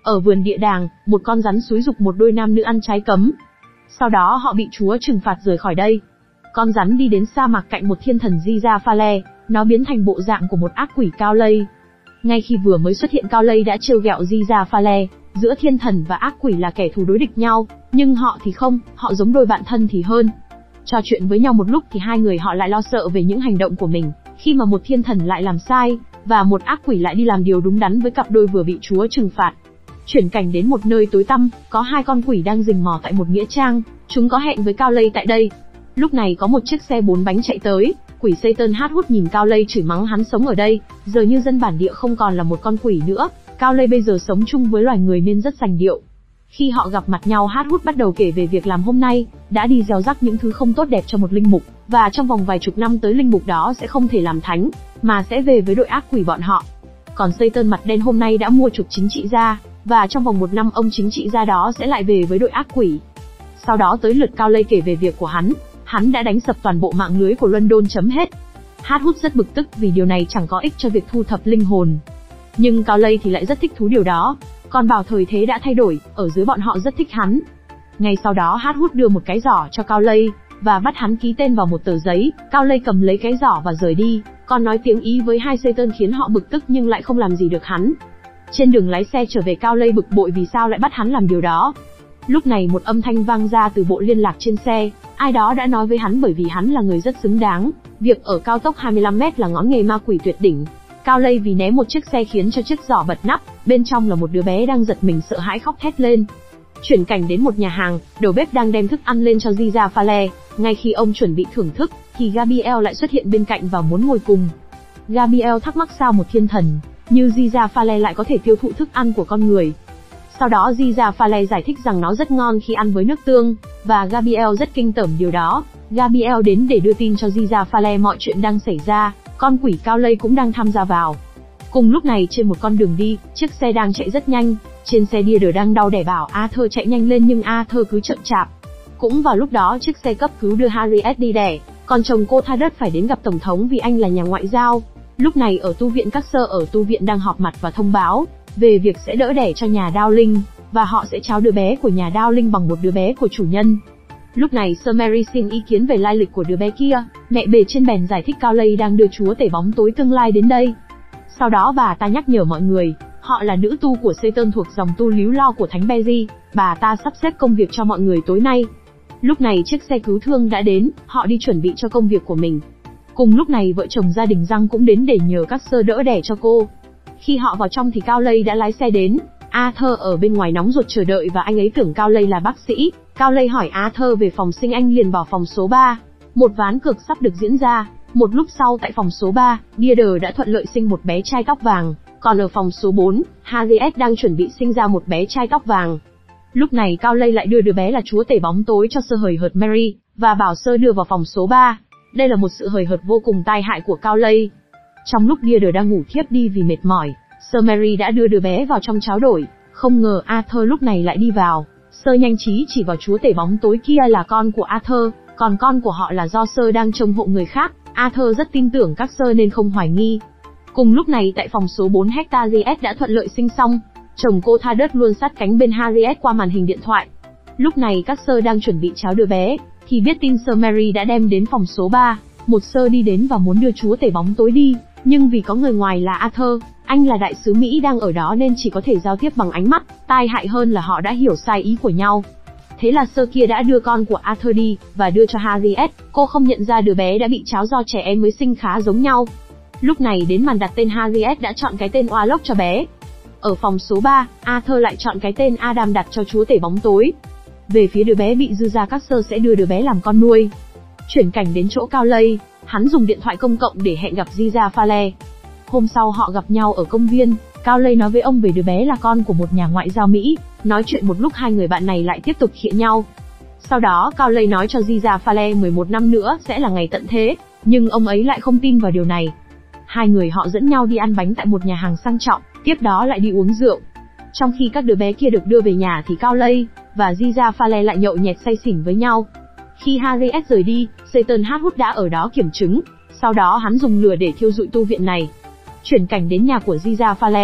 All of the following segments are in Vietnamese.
Ở vườn địa đàng, một con rắn xúi giục một đôi nam nữ ăn trái cấm. Sau đó họ bị Chúa trừng phạt rời khỏi đây. Con rắn đi đến sa mạc cạnh một thiên thần Di-ra-pha-le, nó biến thành bộ dạng của một ác quỷ Cao Lây. Ngay khi vừa mới xuất hiện Cao Lây đã trêu ghẹo Di-ra-pha-le, giữa thiên thần và ác quỷ là kẻ thù đối địch nhau, nhưng họ thì không, họ giống đôi bạn thân thì hơn. Trò chuyện với nhau một lúc thì hai người họ lại lo sợ về những hành động của mình, khi mà một thiên thần lại làm sai, và một ác quỷ lại đi làm điều đúng đắn với cặp đôi vừa bị Chúa trừng phạt. Chuyển cảnh đến một nơi tối tăm, có hai con quỷ đang rình mò tại một nghĩa trang, chúng có hẹn với Cao Lây tại đây. Lúc này có một chiếc xe 4 bánh chạy tới, quỷ Satan hút nhìn Cao Lây chửi mắng hắn sống ở đây, giờ như dân bản địa không còn là một con quỷ nữa, Cao Lây bây giờ sống chung với loài người nên rất sành điệu. Khi họ gặp mặt nhau, hút bắt đầu kể về việc làm hôm nay, đã đi gieo rắc những thứ không tốt đẹp cho một linh mục, và trong vòng vài chục năm tới linh mục đó sẽ không thể làm thánh, mà sẽ về với đội ác quỷ bọn họ. Còn Satan mặt đen hôm nay đã mua chuộc chính trị gia, và trong vòng 1 năm ông chính trị gia đó sẽ lại về với đội ác quỷ. Sau đó tới lượt Cao Lây kể về việc của hắn đã đánh sập toàn bộ mạng lưới của London chấm hết. Hút rất bực tức vì điều này chẳng có ích cho việc thu thập linh hồn. Nhưng Cao Lây thì lại rất thích thú điều đó, còn bảo thời thế đã thay đổi, ở dưới bọn họ rất thích hắn. Ngay sau đó Hút đưa một cái giỏ cho Cao Lây, và bắt hắn ký tên vào một tờ giấy. Cao Lây cầm lấy cái giỏ và rời đi, còn nói tiếng Ý với hai Satan khiến họ bực tức nhưng lại không làm gì được hắn. Trên đường lái xe trở về, Cao Lây bực bội vì sao lại bắt hắn làm điều đó. Lúc này một âm thanh vang ra từ bộ liên lạc trên xe, ai đó đã nói với hắn bởi vì hắn là người rất xứng đáng, việc ở cao tốc 25m là ngón nghề ma quỷ tuyệt đỉnh. Cao Lây vì né một chiếc xe khiến cho chiếc giỏ bật nắp, bên trong là một đứa bé đang giật mình sợ hãi khóc thét lên. Chuyển cảnh đến một nhà hàng, đầu bếp đang đem thức ăn lên cho Di-ra-pha-le, ngay khi ông chuẩn bị thưởng thức, thì Gabriel lại xuất hiện bên cạnh và muốn ngồi cùng. Gabriel thắc mắc sao một thiên thần như Di-ra-pha-le lại có thể tiêu thụ thức ăn của con người. Sau đó Di-ra-pha-le giải thích rằng nó rất ngon khi ăn với nước tương, và Gabriel rất kinh tởm điều đó. Gabriel đến để đưa tin cho Di-ra-pha-le mọi chuyện đang xảy ra, con quỷ Cao Lây cũng đang tham gia vào. Cùng lúc này trên một con đường đi, chiếc xe đang chạy rất nhanh, trên xe Deirdre đang đau đẻ bảo Arthur chạy nhanh lên nhưng Arthur cứ chậm chạp. Cũng vào lúc đó chiếc xe cấp cứu đưa Harriet đi đẻ, còn chồng cô Thaddeus phải đến gặp tổng thống vì anh là nhà ngoại giao. Lúc này ở tu viện các sơ ở tu viện đang họp mặt và thông báo về việc sẽ đỡ đẻ cho nhà Dowling, và họ sẽ trao đứa bé của nhà Dowling bằng một đứa bé của chủ nhân. Lúc này Sir Mary xin ý kiến về lai lịch của đứa bé kia, mẹ bề trên bèn giải thích Cao Lây đang đưa chúa tể bóng tối tương lai đến đây. Sau đó bà ta nhắc nhở mọi người, họ là nữ tu của Satan thuộc dòng tu líu lo của Thánh Beji, bà ta sắp xếp công việc cho mọi người tối nay. Lúc này chiếc xe cứu thương đã đến, họ đi chuẩn bị cho công việc của mình. Cùng lúc này vợ chồng gia đình Răng cũng đến để nhờ các sơ đỡ đẻ cho cô. Khi họ vào trong thì Cao Lây đã lái xe đến. Arthur ở bên ngoài nóng ruột chờ đợi và anh ấy tưởng Cao Lây là bác sĩ. Cao Lây hỏi Arthur về phòng sinh, anh liền bảo phòng số 3. Một ván cược sắp được diễn ra. Một lúc sau tại phòng số 3, Deirdre đã thuận lợi sinh một bé trai tóc vàng. Còn ở phòng số 4, Harriet đang chuẩn bị sinh ra một bé trai tóc vàng. Lúc này Cao Lây lại đưa đứa bé là chúa tể bóng tối cho sơ hời hợt Mary, và bảo sơ đưa vào phòng số 3. Đây là một sự hời hợt vô cùng tai hại của Cao Lây. Trong lúc Deirdre đang ngủ thiếp đi vì mệt mỏi, Sir Mary đã đưa đứa bé vào trong cháo đổi. Không ngờ Arthur lúc này lại đi vào. Sơ nhanh trí chỉ vào chúa tể bóng tối kia là con của Arthur, còn con của họ là do Sơ đang trông hộ người khác. Arthur rất tin tưởng các Sơ nên không hoài nghi. Cùng lúc này tại phòng số 4, Harriet đã thuận lợi sinh xong. Chồng cô Thaddeus luôn sát cánh bên Harriet qua màn hình điện thoại. Lúc này các Sơ đang chuẩn bị cháo đứa bé, thì biết tin Sir Mary đã đem đến phòng số 3. Một Sơ đi đến và muốn đưa chúa tể bóng tối đi, nhưng vì có người ngoài là Arthur, anh là đại sứ Mỹ đang ở đó nên chỉ có thể giao tiếp bằng ánh mắt. Tai hại hơn là họ đã hiểu sai ý của nhau. Thế là Sơ kia đã đưa con của Arthur đi, và đưa cho Harriet. Cô không nhận ra đứa bé đã bị cháo do trẻ em mới sinh khá giống nhau. Lúc này đến màn đặt tên, Harriet đã chọn cái tên Warlock cho bé. Ở phòng số 3, Arthur lại chọn cái tên Adam đặt cho chúa tể bóng tối. Về phía đứa bé bị dư ra, các Sơ sẽ đưa đứa bé làm con nuôi. Chuyển cảnh đến chỗ Cao Lây, hắn dùng điện thoại công cộng để hẹn gặp Di-ra-pha-le. Hôm sau họ gặp nhau ở công viên, Cao Lây nói với ông về đứa bé là con của một nhà ngoại giao Mỹ. Nói chuyện một lúc hai người bạn này lại tiếp tục khịa nhau. Sau đó Cao Lây nói cho Di-ra-pha-le 11 năm nữa sẽ là ngày tận thế, nhưng ông ấy lại không tin vào điều này. Hai người họ dẫn nhau đi ăn bánh tại một nhà hàng sang trọng, tiếp đó lại đi uống rượu. Trong khi các đứa bé kia được đưa về nhà thì Cao Lây và Di-ra-pha-le lại nhậu nhẹt say xỉn với nhau. Khi Harriet rời đi, Satan hút đã ở đó kiểm chứng. Sau đó hắn dùng lửa để thiêu rụi tu viện này. Chuyển cảnh đến nhà của Di-ra-pha-le,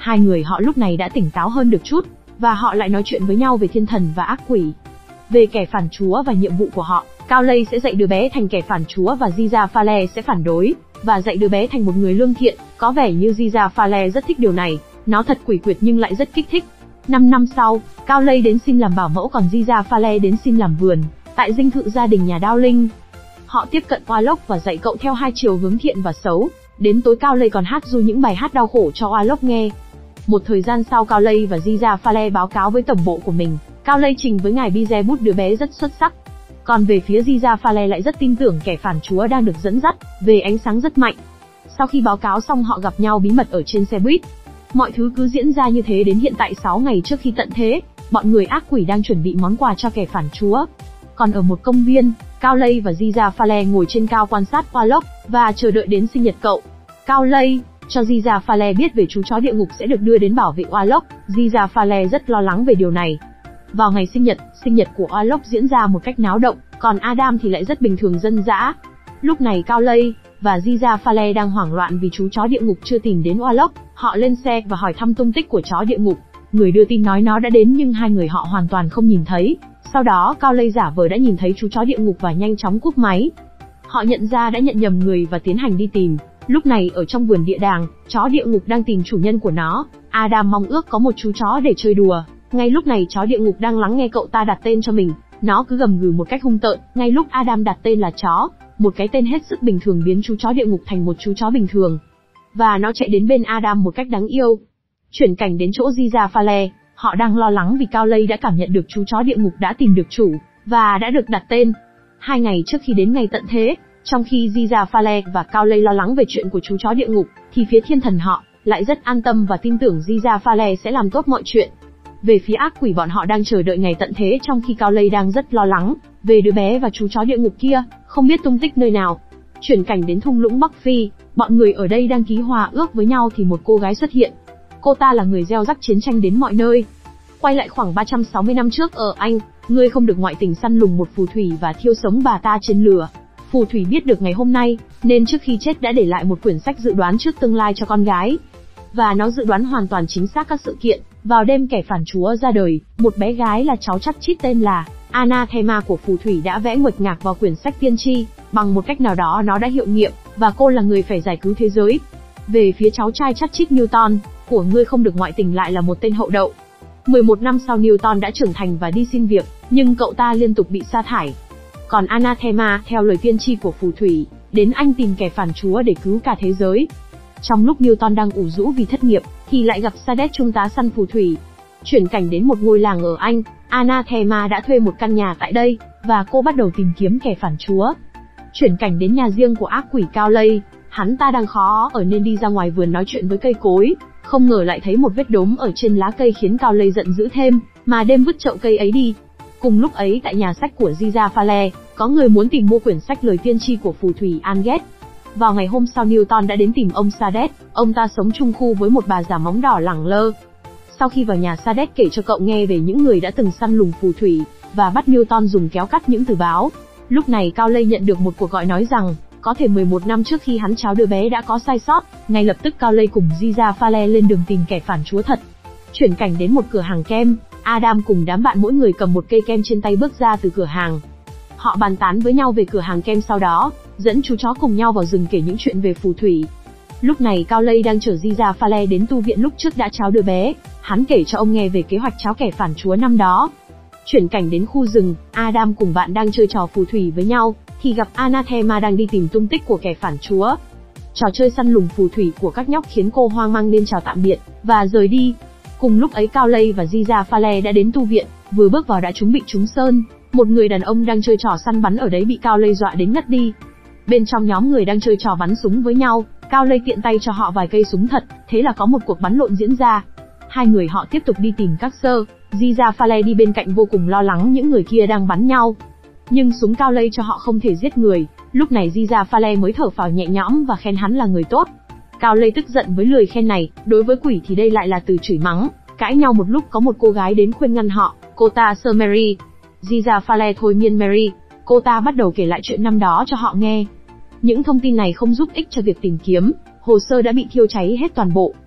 Hai người họ lúc này đã tỉnh táo hơn được chút, và họ lại nói chuyện với nhau về thiên thần và ác quỷ. Về kẻ phản chúa và nhiệm vụ của họ, Cao Lây sẽ dạy đứa bé thành kẻ phản chúa và Giza Phale sẽ phản đối, và dạy đứa bé thành một người lương thiện. Có vẻ như Giza Phale rất thích điều này, nó thật quỷ quyệt nhưng lại rất kích thích. 5 năm sau, Cao Lây đến xin làm bảo mẫu còn Giza Phale đến xin làm vườn, tại dinh thự gia đình nhà Đao Linh. Họ tiếp cận Oa-lốc và dạy cậu theo hai chiều hướng thiện và xấu. Đến tối Cao Lây còn hát ru những bài hát đau khổ cho Oa-lốc nghe. Một thời gian sau Cao Lây và Giza Phale báo cáo với tổng bộ của mình. Cao Lây trình với ngài Bizebut đứa bé rất xuất sắc. Còn về phía Giza Phale lại rất tin tưởng kẻ phản chúa đang được dẫn dắt, về ánh sáng rất mạnh. Sau khi báo cáo xong họ gặp nhau bí mật ở trên xe buýt. Mọi thứ cứ diễn ra như thế đến hiện tại 6 ngày trước khi tận thế, bọn người ác quỷ đang chuẩn bị món quà cho kẻ phản chúa. Còn ở một công viên, Cao Lây và Giza Phale ngồi trên cao quan sát Oa-lốc và chờ đợi đến sinh nhật cậu. Cao Lây cho Giza Phale biết về chú chó địa ngục sẽ được đưa đến bảo vệ Oa-lốc. Giza Phale rất lo lắng về điều này. Vào ngày sinh nhật của Oa-lốc diễn ra một cách náo động, còn Adam thì lại rất bình thường dân dã. Lúc này Cao Lây và Giza Phale đang hoảng loạn vì chú chó địa ngục chưa tìm đến Oa-lốc. Họ lên xe và hỏi thăm tung tích của chó địa ngục. Người đưa tin nói nó đã đến nhưng hai người họ hoàn toàn không nhìn thấy. Sau đó Cao Lây giả vờ đã nhìn thấy chú chó địa ngục và nhanh chóng cúp máy. Họ nhận ra đã nhận nhầm người và tiến hành đi tìm. Lúc này ở trong vườn địa đàng, chó địa ngục đang tìm chủ nhân của nó. Adam mong ước có một chú chó để chơi đùa. Ngay lúc này chó địa ngục đang lắng nghe cậu ta đặt tên cho mình. Nó cứ gầm gừ một cách hung tợn. Ngay lúc Adam đặt tên là chó, một cái tên hết sức bình thường biến chú chó địa ngục thành một chú chó bình thường. Và nó chạy đến bên Adam một cách đáng yêu. Chuyển cảnh đến chỗ Giza Phale, họ đang lo lắng vì Cao Lây đã cảm nhận được chú chó địa ngục đã tìm được chủ, và đã được đặt tên. 2 ngày trước khi đến ngày tận thế, trong khi Giza Phale và Cao Lây lo lắng về chuyện của chú chó địa ngục, thì phía thiên thần họ lại rất an tâm và tin tưởng Giza Phale sẽ làm tốt mọi chuyện. Về phía ác quỷ bọn họ đang chờ đợi ngày tận thế trong khi Cao Lây đang rất lo lắng về đứa bé và chú chó địa ngục kia, không biết tung tích nơi nào. Chuyển cảnh đến thung lũng Bắc Phi, bọn người ở đây đang ký hòa ước với nhau thì một cô gái xuất hiện. Cô ta là người gieo rắc chiến tranh đến mọi nơi. Quay lại khoảng 360 năm trước ở Anh, người không được ngoại tình săn lùng một phù thủy và thiêu sống bà ta trên lửa. Phù thủy biết được ngày hôm nay, nên trước khi chết đã để lại một quyển sách dự đoán trước tương lai cho con gái. Và nó dự đoán hoàn toàn chính xác các sự kiện. Vào đêm kẻ phản chúa ra đời, một bé gái là cháu chắc chít tên là Anathema của phù thủy đã vẽ nguệch ngạc vào quyển sách tiên tri. Bằng một cách nào đó nó đã hiệu nghiệm, và cô là người phải giải cứu thế giới. Về phía cháu trai chắc chít Newton, của ngươi không được ngoại tình lại là một tên hậu đậu. 11 năm sau Newton đã trưởng thành và đi xin việc, nhưng cậu ta liên tục bị sa thải. Còn Anathema, theo lời tiên tri của phù thủy, đến Anh tìm kẻ phản chúa để cứu cả thế giới. Trong lúc Newton đang ủ rũ vì thất nghiệp, thì lại gặp Sadet trung tá săn phù thủy. Chuyển cảnh đến một ngôi làng ở Anh, Anathema đã thuê một căn nhà tại đây, và cô bắt đầu tìm kiếm kẻ phản chúa. Chuyển cảnh đến nhà riêng của ác quỷ Cao Lây, hắn ta đang khó ở nên đi ra ngoài vườn nói chuyện với cây cối, không ngờ lại thấy một vết đốm ở trên lá cây khiến Cao Lây giận dữ thêm, mà đêm vứt chậu cây ấy đi. Cùng lúc ấy tại nhà sách của Giza Phale, có người muốn tìm mua quyển sách lời tiên tri của phù thủy Anget. Vào ngày hôm sau Newton đã đến tìm ông Sadet, ông ta sống chung khu với một bà già móng đỏ lẳng lơ. Sau khi vào nhà Sadet kể cho cậu nghe về những người đã từng săn lùng phù thủy, và bắt Newton dùng kéo cắt những từ báo. Lúc này Cao Lây nhận được một cuộc gọi nói rằng, có thể 11 năm trước khi hắn tráo đứa bé đã có sai sót. Ngay lập tức Cao Lây cùng Giza Phale lên đường tìm kẻ phản chúa thật. Chuyển cảnh đến một cửa hàng kem, Adam cùng đám bạn mỗi người cầm một cây kem trên tay bước ra từ cửa hàng. Họ bàn tán với nhau về cửa hàng kem, sau đó dẫn chú chó cùng nhau vào rừng kể những chuyện về phù thủy. Lúc này Cao Lây đang chở Giza Phale đến tu viện lúc trước đã tráo đứa bé. Hắn kể cho ông nghe về kế hoạch tráo kẻ phản chúa năm đó. Chuyển cảnh đến khu rừng, Adam cùng bạn đang chơi trò phù thủy với nhau, thì gặp Anathema đang đi tìm tung tích của kẻ phản chúa. Trò chơi săn lùng phù thủy của các nhóc khiến cô hoang mang nên chào tạm biệt và rời đi. Cùng lúc ấy Cao Lây và Giza Phale đã đến tu viện, vừa bước vào đã bị trúng sơn. Một người đàn ông đang chơi trò săn bắn ở đấy bị Cao Lây dọa đến ngất đi. Bên trong nhóm người đang chơi trò bắn súng với nhau, Cao Lây tiện tay cho họ vài cây súng thật, thế là có một cuộc bắn lộn diễn ra. Hai người họ tiếp tục đi tìm các sơ, Giza Phale đi bên cạnh vô cùng lo lắng những người kia đang bắn nhau. Nhưng súng Cao Lây cho họ không thể giết người, lúc này Giza Phale mới thở phào nhẹ nhõm và khen hắn là người tốt. Cao Lây tức giận với lời khen này, đối với quỷ thì đây lại là từ chửi mắng. Cãi nhau một lúc có một cô gái đến khuyên ngăn họ, cô ta Sir Mary. Giza Phale thôi miên Mary, cô ta bắt đầu kể lại chuyện năm đó cho họ nghe. Những thông tin này không giúp ích cho việc tìm kiếm, hồ sơ đã bị thiêu cháy hết toàn bộ.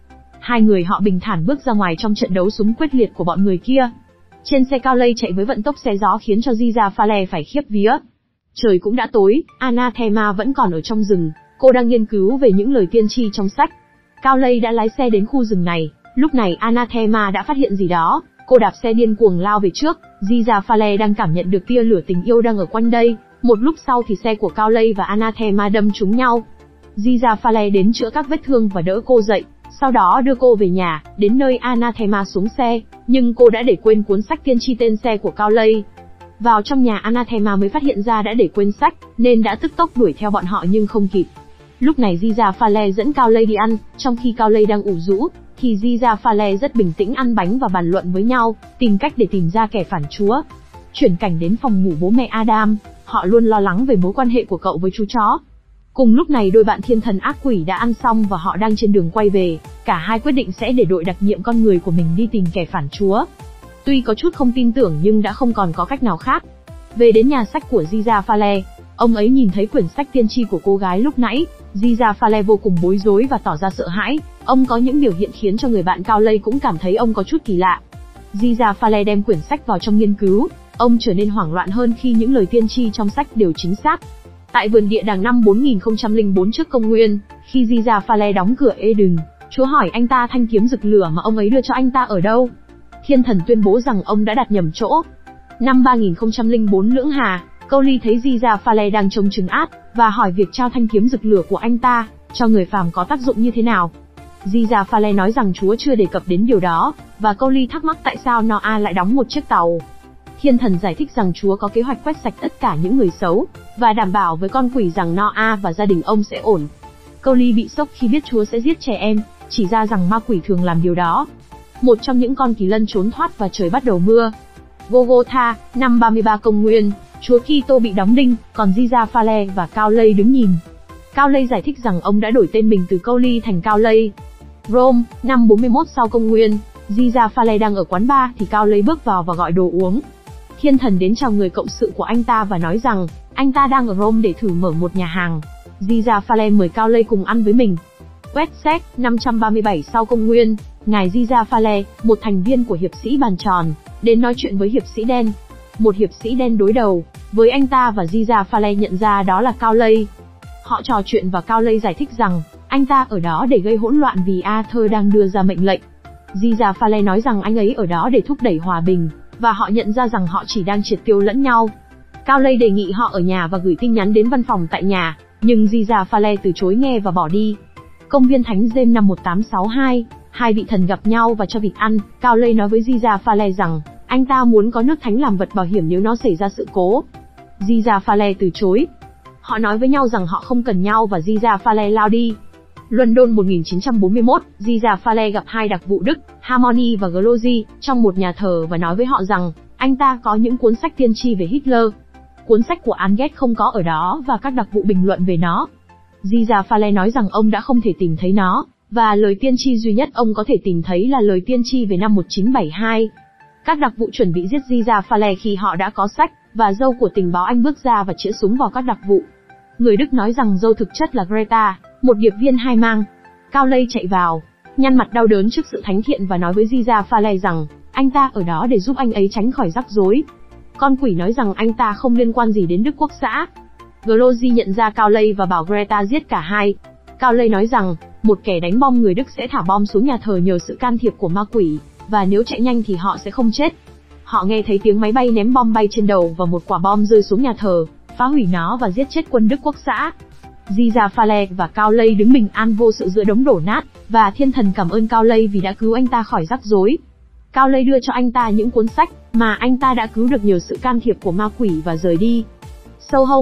Hai người họ bình thản bước ra ngoài trong trận đấu súng quyết liệt của bọn người kia. Trên xe Cao Lây chạy với vận tốc xé gió khiến cho Giza Phale phải khiếp vía. Trời cũng đã tối, Anathema vẫn còn ở trong rừng, cô đang nghiên cứu về những lời tiên tri trong sách. Cao Lây đã lái xe đến khu rừng này, lúc này Anathema đã phát hiện gì đó, cô đạp xe điên cuồng lao về trước, Giza Phale đang cảm nhận được tia lửa tình yêu đang ở quanh đây, một lúc sau thì xe của Cao Lây và Anathema đâm trúng nhau. Giza Phale đến chữa các vết thương và đỡ cô dậy, sau đó đưa cô về nhà, đến nơi Anathema xuống xe, nhưng cô đã để quên cuốn sách tiên tri tên xe của Cao Lây. Vào trong nhà Anathema mới phát hiện ra đã để quên sách, nên đã tức tốc đuổi theo bọn họ nhưng không kịp. Lúc này Giza Phale dẫn Cao Lây đi ăn, trong khi Cao Lây đang ủ rũ, thì Giza Phale rất bình tĩnh ăn bánh và bàn luận với nhau, tìm cách để tìm ra kẻ phản chúa. Chuyển cảnh đến phòng ngủ bố mẹ Adam, họ luôn lo lắng về mối quan hệ của cậu với chú chó. Cùng lúc này đôi bạn thiên thần ác quỷ đã ăn xong và họ đang trên đường quay về, cả hai quyết định sẽ để đội đặc nhiệm con người của mình đi tìm kẻ phản chúa. Tuy có chút không tin tưởng nhưng đã không còn có cách nào khác. Về đến nhà sách của Giza Phale, ông ấy nhìn thấy quyển sách tiên tri của cô gái lúc nãy, Giza Phale vô cùng bối rối và tỏ ra sợ hãi, ông có những biểu hiện khiến cho người bạn Cao Lây cũng cảm thấy ông có chút kỳ lạ. Giza Phale đem quyển sách vào trong nghiên cứu, ông trở nên hoảng loạn hơn khi những lời tiên tri trong sách đều chính xác. Tại vườn địa đàng năm 4004 trước công nguyên, khi Giza Phale đóng cửa Eden, Chúa hỏi anh ta thanh kiếm rực lửa mà ông ấy đưa cho anh ta ở đâu. Thiên thần tuyên bố rằng ông đã đặt nhầm chỗ. Năm 3004 Lưỡng Hà, Crowley thấy Giza Phale đang trông chừng át, và hỏi việc trao thanh kiếm rực lửa của anh ta cho người phàm có tác dụng như thế nào. Giza Phale nói rằng Chúa chưa đề cập đến điều đó, và Crowley thắc mắc tại sao Noah lại đóng một chiếc tàu. Thiên thần giải thích rằng Chúa có kế hoạch quét sạch tất cả những người xấu, và đảm bảo với con quỷ rằng Noah và gia đình ông sẽ ổn. Crowley bị sốc khi biết Chúa sẽ giết trẻ em, chỉ ra rằng ma quỷ thường làm điều đó. Một trong những con kỳ lân trốn thoát và trời bắt đầu mưa. Golgotha, năm 33 công nguyên, Chúa Kitô bị đóng đinh, còn Giza Phale và Cao Lây đứng nhìn. Cao Lây giải thích rằng ông đã đổi tên mình từ Crowley thành Cao Lây. Rome, năm 41 sau công nguyên, Giza Phale đang ở quán bar thì Cao Lây bước vào và gọi đồ uống. Thiên thần đến chào người cộng sự của anh ta và nói rằng anh ta đang ở Rome để thử mở một nhà hàng. Giza Phale mời Cao Lây cùng ăn với mình. Wessex, 537 sau công nguyên, ngài Giza Phale, một thành viên của hiệp sĩ bàn tròn, đến nói chuyện với hiệp sĩ đen. Một hiệp sĩ đen đối đầu với anh ta và Giza Phale nhận ra đó là Cao Lây. Họ trò chuyện và Cao Lây giải thích rằng anh ta ở đó để gây hỗn loạn vì Arthur đang đưa ra mệnh lệnh. Giza Phale nói rằng anh ấy ở đó để thúc đẩy hòa bình, và họ nhận ra rằng họ chỉ đang triệt tiêu lẫn nhau. Cao Lây đề nghị họ ở nhà và gửi tin nhắn đến văn phòng tại nhà, nhưng Giza Phale từ chối nghe và bỏ đi. Công viên Thánh James năm 1862, hai vị thần gặp nhau và cho vịt ăn. Cao Lây nói với Giza Phale rằng anh ta muốn có nước thánh làm vật bảo hiểm nếu nó xảy ra sự cố. Giza Phale từ chối. Họ nói với nhau rằng họ không cần nhau và Giza Phale lao đi. London 1941, Giza Phale gặp hai đặc vụ Đức, Harmony và Glozy, trong một nhà thờ và nói với họ rằng anh ta có những cuốn sách tiên tri về Hitler. Cuốn sách của Anget không có ở đó và các đặc vụ bình luận về nó. Giza Phale nói rằng ông đã không thể tìm thấy nó, và lời tiên tri duy nhất ông có thể tìm thấy là lời tiên tri về năm 1972. Các đặc vụ chuẩn bị giết Giza Phale khi họ đã có sách, và dâu của tình báo Anh bước ra và chĩa súng vào các đặc vụ. Người Đức nói rằng dâu thực chất là Greta, một điệp viên hai mang. Cao Lây chạy vào, nhăn mặt đau đớn trước sự thánh thiện và nói với Giza Phale rằng anh ta ở đó để giúp anh ấy tránh khỏi rắc rối. Con quỷ nói rằng anh ta không liên quan gì đến Đức Quốc xã. Glozy nhận ra Cao Lây và bảo Greta giết cả hai. Cao Lây nói rằng một kẻ đánh bom người Đức sẽ thả bom xuống nhà thờ nhờ sự can thiệp của ma quỷ, và nếu chạy nhanh thì họ sẽ không chết. Họ nghe thấy tiếng máy bay ném bom bay trên đầu và một quả bom rơi xuống nhà thờ, phá hủy nó và giết chết quân Đức Quốc xã. Giza Phale và Cao Lây đứng bình an vô sự giữa đống đổ nát, và thiên thần cảm ơn Cao Lây vì đã cứu anh ta khỏi rắc rối. Cao Lây đưa cho anh ta những cuốn sách mà anh ta đã cứu được nhờ sự can thiệp của ma quỷ và rời đi. Soho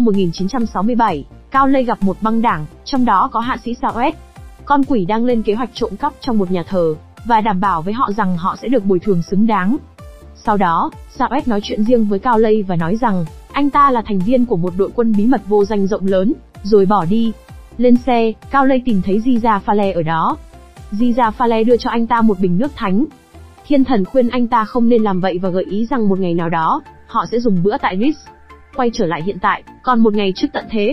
1967, Cao Lây gặp một băng đảng, trong đó có hạ sĩ Saoet. Con quỷ đang lên kế hoạch trộm cắp trong một nhà thờ, và đảm bảo với họ rằng họ sẽ được bồi thường xứng đáng. Sau đó, Saoet nói chuyện riêng với Cao Lây và nói rằng anh ta là thành viên của một đội quân bí mật vô danh rộng lớn, rồi bỏ đi. Lên xe, Cao Lây tìm thấy Giza Phale ở đó. Giza Phale đưa cho anh ta một bình nước thánh. Thiên thần khuyên anh ta không nên làm vậy và gợi ý rằng một ngày nào đó, họ sẽ dùng bữa tại Ritz. Quay trở lại hiện tại, còn một ngày trước tận thế.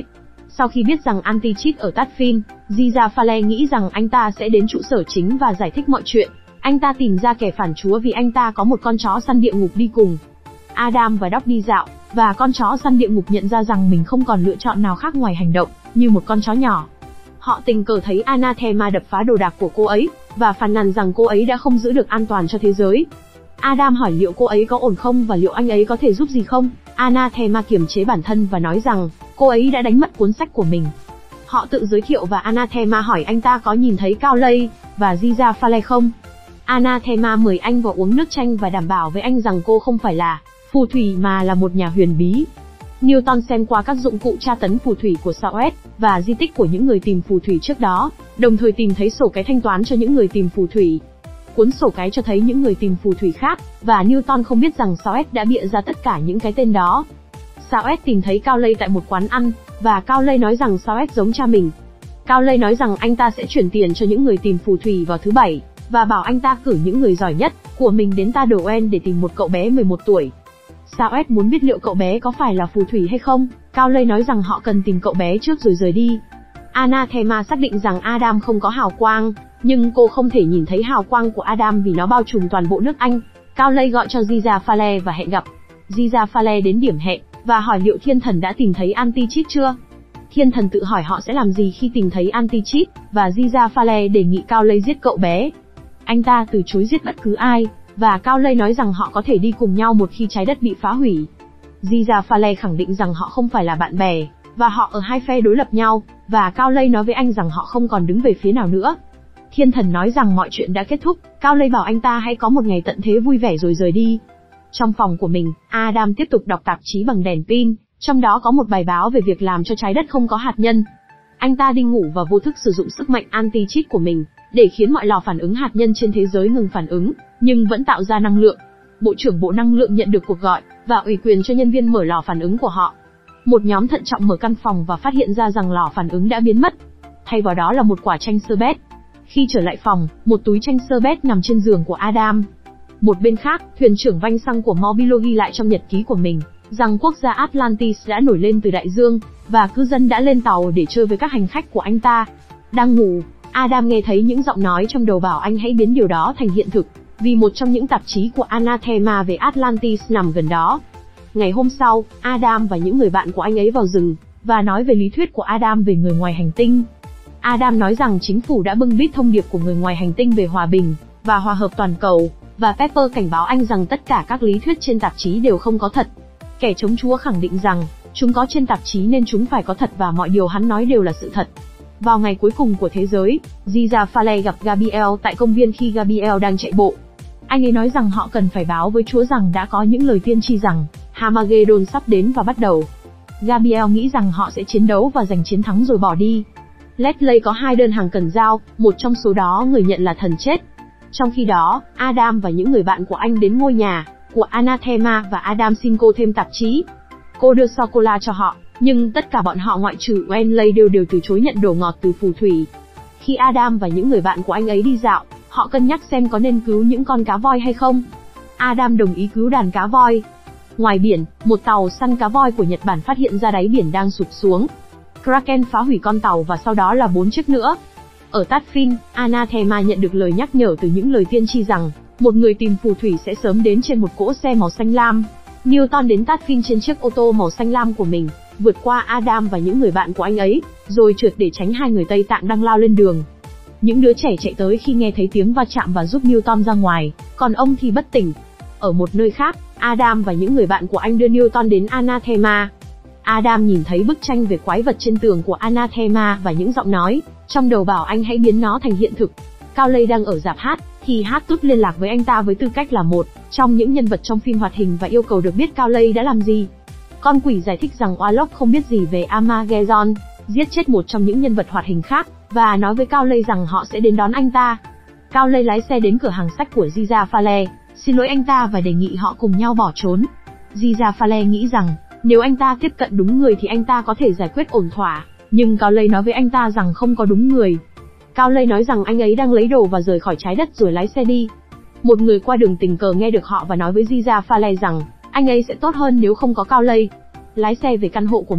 Sau khi biết rằng Anti-Cheat ở Tadfin, Giza Fale nghĩ rằng anh ta sẽ đến trụ sở chính và giải thích mọi chuyện. Anh ta tìm ra kẻ phản chúa vì anh ta có một con chó săn địa ngục đi cùng. Adam và Doc đi dạo, và con chó săn địa ngục nhận ra rằng mình không còn lựa chọn nào khác ngoài hành động, như một con chó nhỏ. Họ tình cờ thấy Anathema đập phá đồ đạc của cô ấy, và phàn nàn rằng cô ấy đã không giữ được an toàn cho thế giới. Adam hỏi liệu cô ấy có ổn không và liệu anh ấy có thể giúp gì không. Anathema kiềm chế bản thân và nói rằng cô ấy đã đánh mất cuốn sách của mình. Họ tự giới thiệu và Anathema hỏi anh ta có nhìn thấy Cao Lây và Giza Fale không. Anathema mời anh vào uống nước chanh và đảm bảo với anh rằng cô không phải là phù thủy mà là một nhà huyền bí. Newton xem qua các dụng cụ tra tấn phù thủy của Sauet và di tích của những người tìm phù thủy trước đó, đồng thời tìm thấy sổ cái thanh toán cho những người tìm phù thủy. Cuốn sổ cái cho thấy những người tìm phù thủy khác, và Newton không biết rằng Sauet đã bịa ra tất cả những cái tên đó. Sauet tìm thấy Cao Lây tại một quán ăn, và Cao Lây nói rằng Sauet giống cha mình. Cao Lây nói rằng anh ta sẽ chuyển tiền cho những người tìm phù thủy vào thứ Bảy, và bảo anh ta cử những người giỏi nhất của mình đến Tadwen để tìm một cậu bé 11 tuổi. Sauet muốn biết liệu cậu bé có phải là phù thủy hay không. Cao Lây nói rằng họ cần tìm cậu bé trước rồi rời đi. Anathema xác định rằng Adam không có hào quang, nhưng cô không thể nhìn thấy hào quang của Adam vì nó bao trùm toàn bộ nước Anh. Cao Lây gọi cho Giza Fale và hẹn gặp. Giza Fale đến điểm hẹn, và hỏi liệu thiên thần đã tìm thấy Anti-Cheat chưa. Thiên thần tự hỏi họ sẽ làm gì khi tìm thấy Anti-Cheat, và Giza Fale đề nghị Cao Lây giết cậu bé. Anh ta từ chối giết bất cứ ai, và Cao Lây nói rằng họ có thể đi cùng nhau một khi trái đất bị phá hủy. Giza Fale khẳng định rằng họ không phải là bạn bè, và họ ở hai phe đối lập nhau, và Cao Lây nói với anh rằng họ không còn đứng về phía nào nữa. Thiên thần nói rằng mọi chuyện đã kết thúc, Cao Lây bảo anh ta hãy có một ngày tận thế vui vẻ rồi rời đi. Trong phòng của mình, Adam tiếp tục đọc tạp chí bằng đèn pin, trong đó có một bài báo về việc làm cho trái đất không có hạt nhân. Anh ta đi ngủ và vô thức sử dụng sức mạnh Anti-Cheat của mình, để khiến mọi lò phản ứng hạt nhân trên thế giới ngừng phản ứng, nhưng vẫn tạo ra năng lượng. Bộ trưởng Bộ Năng lượng nhận được cuộc gọi, và ủy quyền cho nhân viên mở lò phản ứng của họ. Một nhóm thận trọng mở căn phòng và phát hiện ra rằng lò phản ứng đã biến mất. Thay vào đó là một quả chanh sherbet. Khi trở lại phòng, một túi chanh sherbet nằm trên giường của Adam. Một bên khác, thuyền trưởng vanh xăng của Mobilo ghi lại trong nhật ký của mình, rằng quốc gia Atlantis đã nổi lên từ đại dương, và cư dân đã lên tàu để chơi với các hành khách của anh ta. Đang ngủ, Adam nghe thấy những giọng nói trong đầu bảo anh hãy biến điều đó thành hiện thực, vì một trong những tạp chí của Anathema về Atlantis nằm gần đó. Ngày hôm sau, Adam và những người bạn của anh ấy vào rừng, và nói về lý thuyết của Adam về người ngoài hành tinh. Adam nói rằng chính phủ đã bưng bít thông điệp của người ngoài hành tinh về hòa bình và hòa hợp toàn cầu, và Pepper cảnh báo anh rằng tất cả các lý thuyết trên tạp chí đều không có thật. Kẻ chống Chúa khẳng định rằng chúng có trên tạp chí nên chúng phải có thật và mọi điều hắn nói đều là sự thật. Vào ngày cuối cùng của thế giới, Giza Fale gặp Gabriel tại công viên khi Gabriel đang chạy bộ. Anh ấy nói rằng họ cần phải báo với Chúa rằng đã có những lời tiên tri rằng Armageddon sắp đến và bắt đầu. Gabriel nghĩ rằng họ sẽ chiến đấu và giành chiến thắng rồi bỏ đi. Leslie có 2 đơn hàng cần giao, một trong số đó người nhận là thần chết. Trong khi đó, Adam và những người bạn của anh đến ngôi nhà của Anathema và Adam xin cô thêm tạp chí. Cô đưa sô-cô-la cho họ, nhưng tất cả bọn họ ngoại trừ Wenley đều từ chối nhận đồ ngọt từ phù thủy. Khi Adam và những người bạn của anh ấy đi dạo, họ cân nhắc xem có nên cứu những con cá voi hay không. Adam đồng ý cứu đàn cá voi. Ngoài biển, một tàu săn cá voi của Nhật Bản phát hiện ra đáy biển đang sụp xuống. Kraken phá hủy con tàu và sau đó là 4 chiếc nữa. Ở Tadfin, Anathema nhận được lời nhắc nhở từ những lời tiên tri rằng một người tìm phù thủy sẽ sớm đến trên một cỗ xe màu xanh lam. Newton đến Tadfin trên chiếc ô tô màu xanh lam của mình, vượt qua Adam và những người bạn của anh ấy, rồi trượt để tránh 2 người Tây Tạng đang lao lên đường. Những đứa trẻ chạy tới khi nghe thấy tiếng va chạm và giúp Newton ra ngoài, còn ông thì bất tỉnh. Ở một nơi khác, Adam và những người bạn của anh đưa Newton đến Anathema. Adam nhìn thấy bức tranh về quái vật trên tường của Anathema và những giọng nói trong đầu bảo anh hãy biến nó thành hiện thực. Cao Lây đang ở rạp hát, thì Hatut liên lạc với anh ta với tư cách là một trong những nhân vật trong phim hoạt hình và yêu cầu được biết Cao Lây đã làm gì. Con quỷ giải thích rằng Warlock không biết gì về Armageddon, giết chết một trong những nhân vật hoạt hình khác, và nói với Cao Lây rằng họ sẽ đến đón anh ta. Cao Lây lái xe đến cửa hàng sách của Giza Fale, xin lỗi anh ta và đề nghị họ cùng nhau bỏ trốn. Giza Fale nghĩ rằng nếu anh ta tiếp cận đúng người thì anh ta có thể giải quyết ổn thỏa, nhưng Cao Lây nói với anh ta rằng không có đúng người. Cao Lây nói rằng anh ấy đang lấy đồ và rời khỏi trái đất rồi lái xe đi. Một người qua đường tình cờ nghe được họ và nói với Giza Fale rằng anh ấy sẽ tốt hơn nếu không có Cao Lây. Lái xe về căn hộ của mình,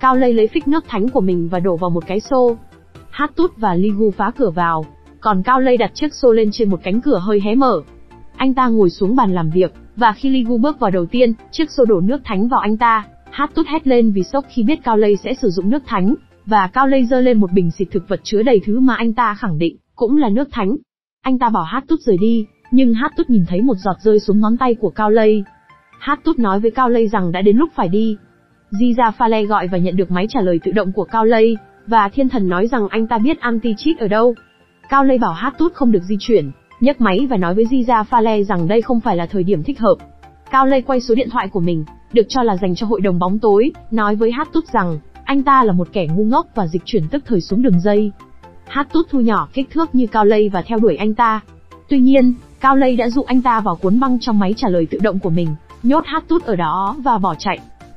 Cao Lây lấy phích nước thánh của mình và đổ vào một cái xô. Hát Tút và Ligu phá cửa vào, còn Cao Lây đặt chiếc xô lên trên một cánh cửa hơi hé mở. Anh ta ngồi xuống bàn làm việc, và khi Ligu bước vào đầu tiên, chiếc xô đổ nước thánh vào anh ta. Hát Tút hét lên vì sốc khi biết Cao Lây sẽ sử dụng nước thánh, và Cao Lây giơ lên một bình xịt thực vật chứa đầy thứ mà anh ta khẳng định cũng là nước thánh. Anh ta bảo Hát Tút rời đi, nhưng Hát Tút nhìn thấy một giọt rơi xuống ngón tay của Cao Lây. Hát Tút nói với Cao Lây rằng đã đến lúc phải đi. Giza Pha gọi và nhận được máy trả lời tự động của Cao Lây, và thiên thần nói rằng anh ta biết anti-cheat ở đâu. Cao Lây bảo Hát Tút không được di chuyển, nhấc máy và nói với Giza Pha rằng đây không phải là thời điểm thích hợp. Cao Lây quay số điện thoại của mình, được cho là dành cho hội đồng bóng tối, nói với Hát Tút rằng anh ta là một kẻ ngu ngốc và dịch chuyển tức thời xuống đường dây. Hát Tút thu nhỏ kích thước như Cao Lây và theo đuổi anh ta. Tuy nhiên, Cao Lây đã dụ anh ta vào cuốn băng trong máy trả lời tự động của mình, nhốt Hát Tút ở đó và bỏ chạy.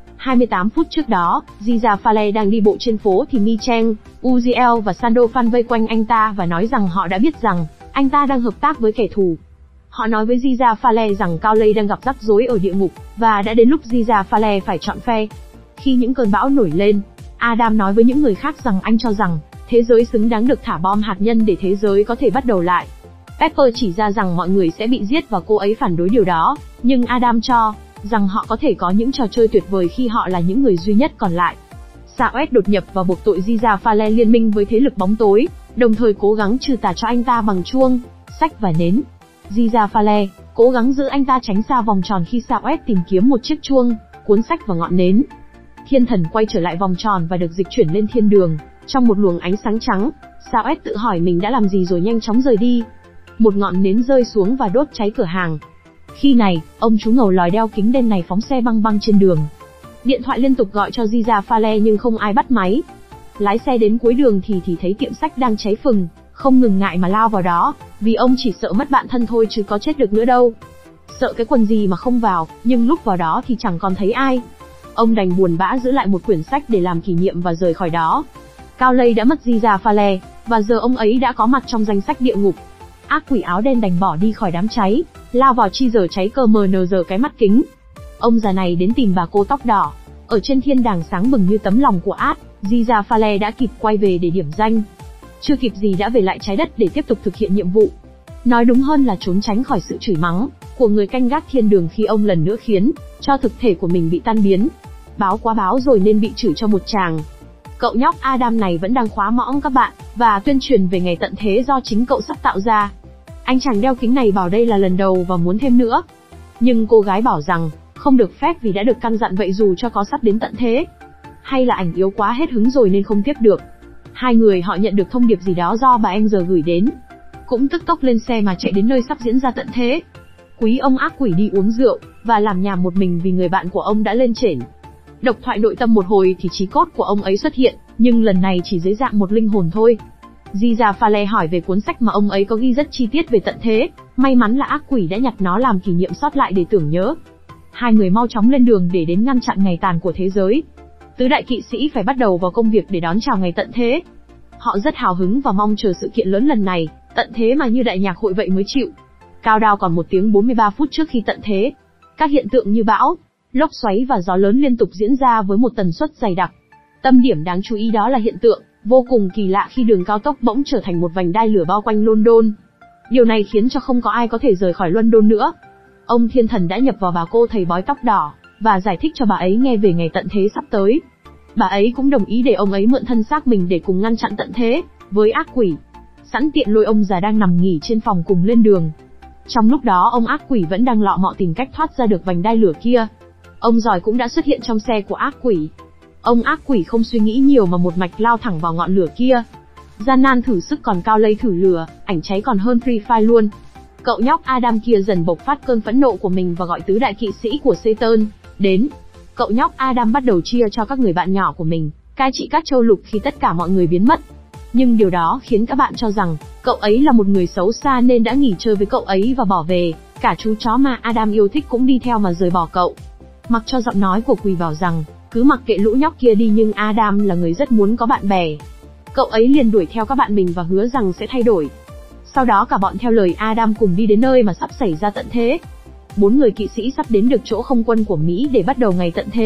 28 phút trước đó, Giza Pha đang đi bộ trên phố thì Mi Cheng, Uziel và Sandofan vây quanh anh ta và nói rằng họ đã biết rằng anh ta đang hợp tác với kẻ thù. Họ nói với Giza Pha rằng Cao Lây đang gặp rắc rối ở địa ngục, và đã đến lúc Giza Pha phải chọn phe. Khi những cơn bão nổi lên, Adam nói với những người khác rằng anh cho rằng thế giới xứng đáng được thả bom hạt nhân để thế giới có thể bắt đầu lại. Pepper chỉ ra rằng mọi người sẽ bị giết và cô ấy phản đối điều đó, nhưng Adam cho rằng họ có thể có những trò chơi tuyệt vời khi họ là những người duy nhất còn lại. Saoed đột nhập và buộc tội Giza Pha liên minh với thế lực bóng tối, đồng thời cố gắng trừ tà cho anh ta bằng chuông, sách và nến. Giza Pha cố gắng giữ anh ta tránh xa vòng tròn khi Saoed tìm kiếm một chiếc chuông, cuốn sách và ngọn nến. Thiên thần quay trở lại vòng tròn và được dịch chuyển lên thiên đường, trong một luồng ánh sáng trắng. Saoed tự hỏi mình đã làm gì rồi nhanh chóng rời đi. Một ngọn nến rơi xuống và đốt cháy cửa hàng. Khi này, ông chú ngầu lòi đeo kính đen này phóng xe băng băng trên đường. Điện thoại liên tục gọi cho Giza Pha nhưng không ai bắt máy. Lái xe đến cuối đường thì thấy tiệm sách đang cháy phừng, không ngừng ngại mà lao vào đó, vì ông chỉ sợ mất bạn thân thôi chứ có chết được nữa đâu. Sợ cái quần gì mà không vào, nhưng lúc vào đó thì chẳng còn thấy ai. Ông đành buồn bã giữ lại một quyển sách để làm kỷ niệm và rời khỏi đó. Cao Lây đã mất Giza Pha và giờ ông ấy đã có mặt trong danh sách địa ngục. Ác quỷ áo đen đành bỏ đi khỏi đám cháy, lao vào chi giờ cháy cờ mờ nờ giờ cái mắt kính. Ông già này đến tìm bà cô tóc đỏ. Ở trên thiên đàng sáng bừng như tấm lòng của át, Giza Pha đã kịp quay về để điểm danh. Chưa kịp gì đã về lại trái đất để tiếp tục thực hiện nhiệm vụ. Nói đúng hơn là trốn tránh khỏi sự chửi mắng của người canh gác thiên đường khi ông lần nữa khiến cho thực thể của mình bị tan biến. Báo quá báo rồi nên bị chửi cho một tràng. Cậu nhóc Adam này vẫn đang khóa mõm các bạn, và tuyên truyền về ngày tận thế do chính cậu sắp tạo ra. Anh chàng đeo kính này bảo đây là lần đầu và muốn thêm nữa. Nhưng cô gái bảo rằng, không được phép vì đã được căn dặn vậy dù cho có sắp đến tận thế. Hay là ảnh yếu quá hết hứng rồi nên không tiếp được. Hai người họ nhận được thông điệp gì đó do bà em giờ gửi đến. Cũng tức tốc lên xe mà chạy đến nơi sắp diễn ra tận thế. Quý ông ác quỷ đi uống rượu, và làm nhảm một mình vì người bạn của ông đã lên trển. Độc thoại nội tâm một hồi thì chí cốt của ông ấy xuất hiện, nhưng lần này chỉ dưới dạng một linh hồn thôi. Giza Pha hỏi về cuốn sách mà ông ấy có ghi rất chi tiết về tận thế, may mắn là ác quỷ đã nhặt nó làm kỷ niệm sót lại để tưởng nhớ. Hai người mau chóng lên đường để đến ngăn chặn ngày tàn của thế giới. Tứ đại kỵ sĩ phải bắt đầu vào công việc để đón chào ngày tận thế. Họ rất hào hứng và mong chờ sự kiện lớn lần này, tận thế mà như đại nhạc hội vậy mới chịu. Countdown còn 1 tiếng 43 phút trước khi tận thế. Các hiện tượng như bão, lốc xoáy và gió lớn liên tục diễn ra với một tần suất dày đặc. Tâm điểm đáng chú ý đó là hiện tượng vô cùng kỳ lạ khi đường cao tốc bỗng trở thành một vành đai lửa bao quanh London. Điều này khiến cho không có ai có thể rời khỏi London nữa. Ông thiên thần đã nhập vào bà cô thầy bói tóc đỏ, và giải thích cho bà ấy nghe về ngày tận thế sắp tới. Bà ấy cũng đồng ý để ông ấy mượn thân xác mình để cùng ngăn chặn tận thế với ác quỷ. Sẵn tiện lôi ông già đang nằm nghỉ trên phòng cùng lên đường. Trong lúc đó ông ác quỷ vẫn đang lọ mọ tìm cách thoát ra được vành đai lửa kia. Ông giỏi cũng đã xuất hiện trong xe của ác quỷ. Ông ác quỷ không suy nghĩ nhiều mà một mạch lao thẳng vào ngọn lửa kia. Gian nan thử sức còn Cao Lây thử lửa, ảnh cháy còn hơn Free Fire luôn. Cậu nhóc Adam kia dần bộc phát cơn phẫn nộ của mình và gọi tứ đại kỵ sĩ của Satan đến. Cậu nhóc Adam bắt đầu chia cho các người bạn nhỏ của mình cai trị các châu lục khi tất cả mọi người biến mất. Nhưng điều đó khiến các bạn cho rằng cậu ấy là một người xấu xa nên đã nghỉ chơi với cậu ấy và bỏ về. Cả chú chó mà Adam yêu thích cũng đi theo mà rời bỏ cậu. Mặc cho giọng nói của Quỳ bảo rằng cứ mặc kệ lũ nhóc kia đi, nhưng Adam là người rất muốn có bạn bè. Cậu ấy liền đuổi theo các bạn mình và hứa rằng sẽ thay đổi. Sau đó cả bọn theo lời Adam cùng đi đến nơi mà sắp xảy ra tận thế. 4 người kỵ sĩ sắp đến được chỗ không quân của Mỹ để bắt đầu ngày tận thế.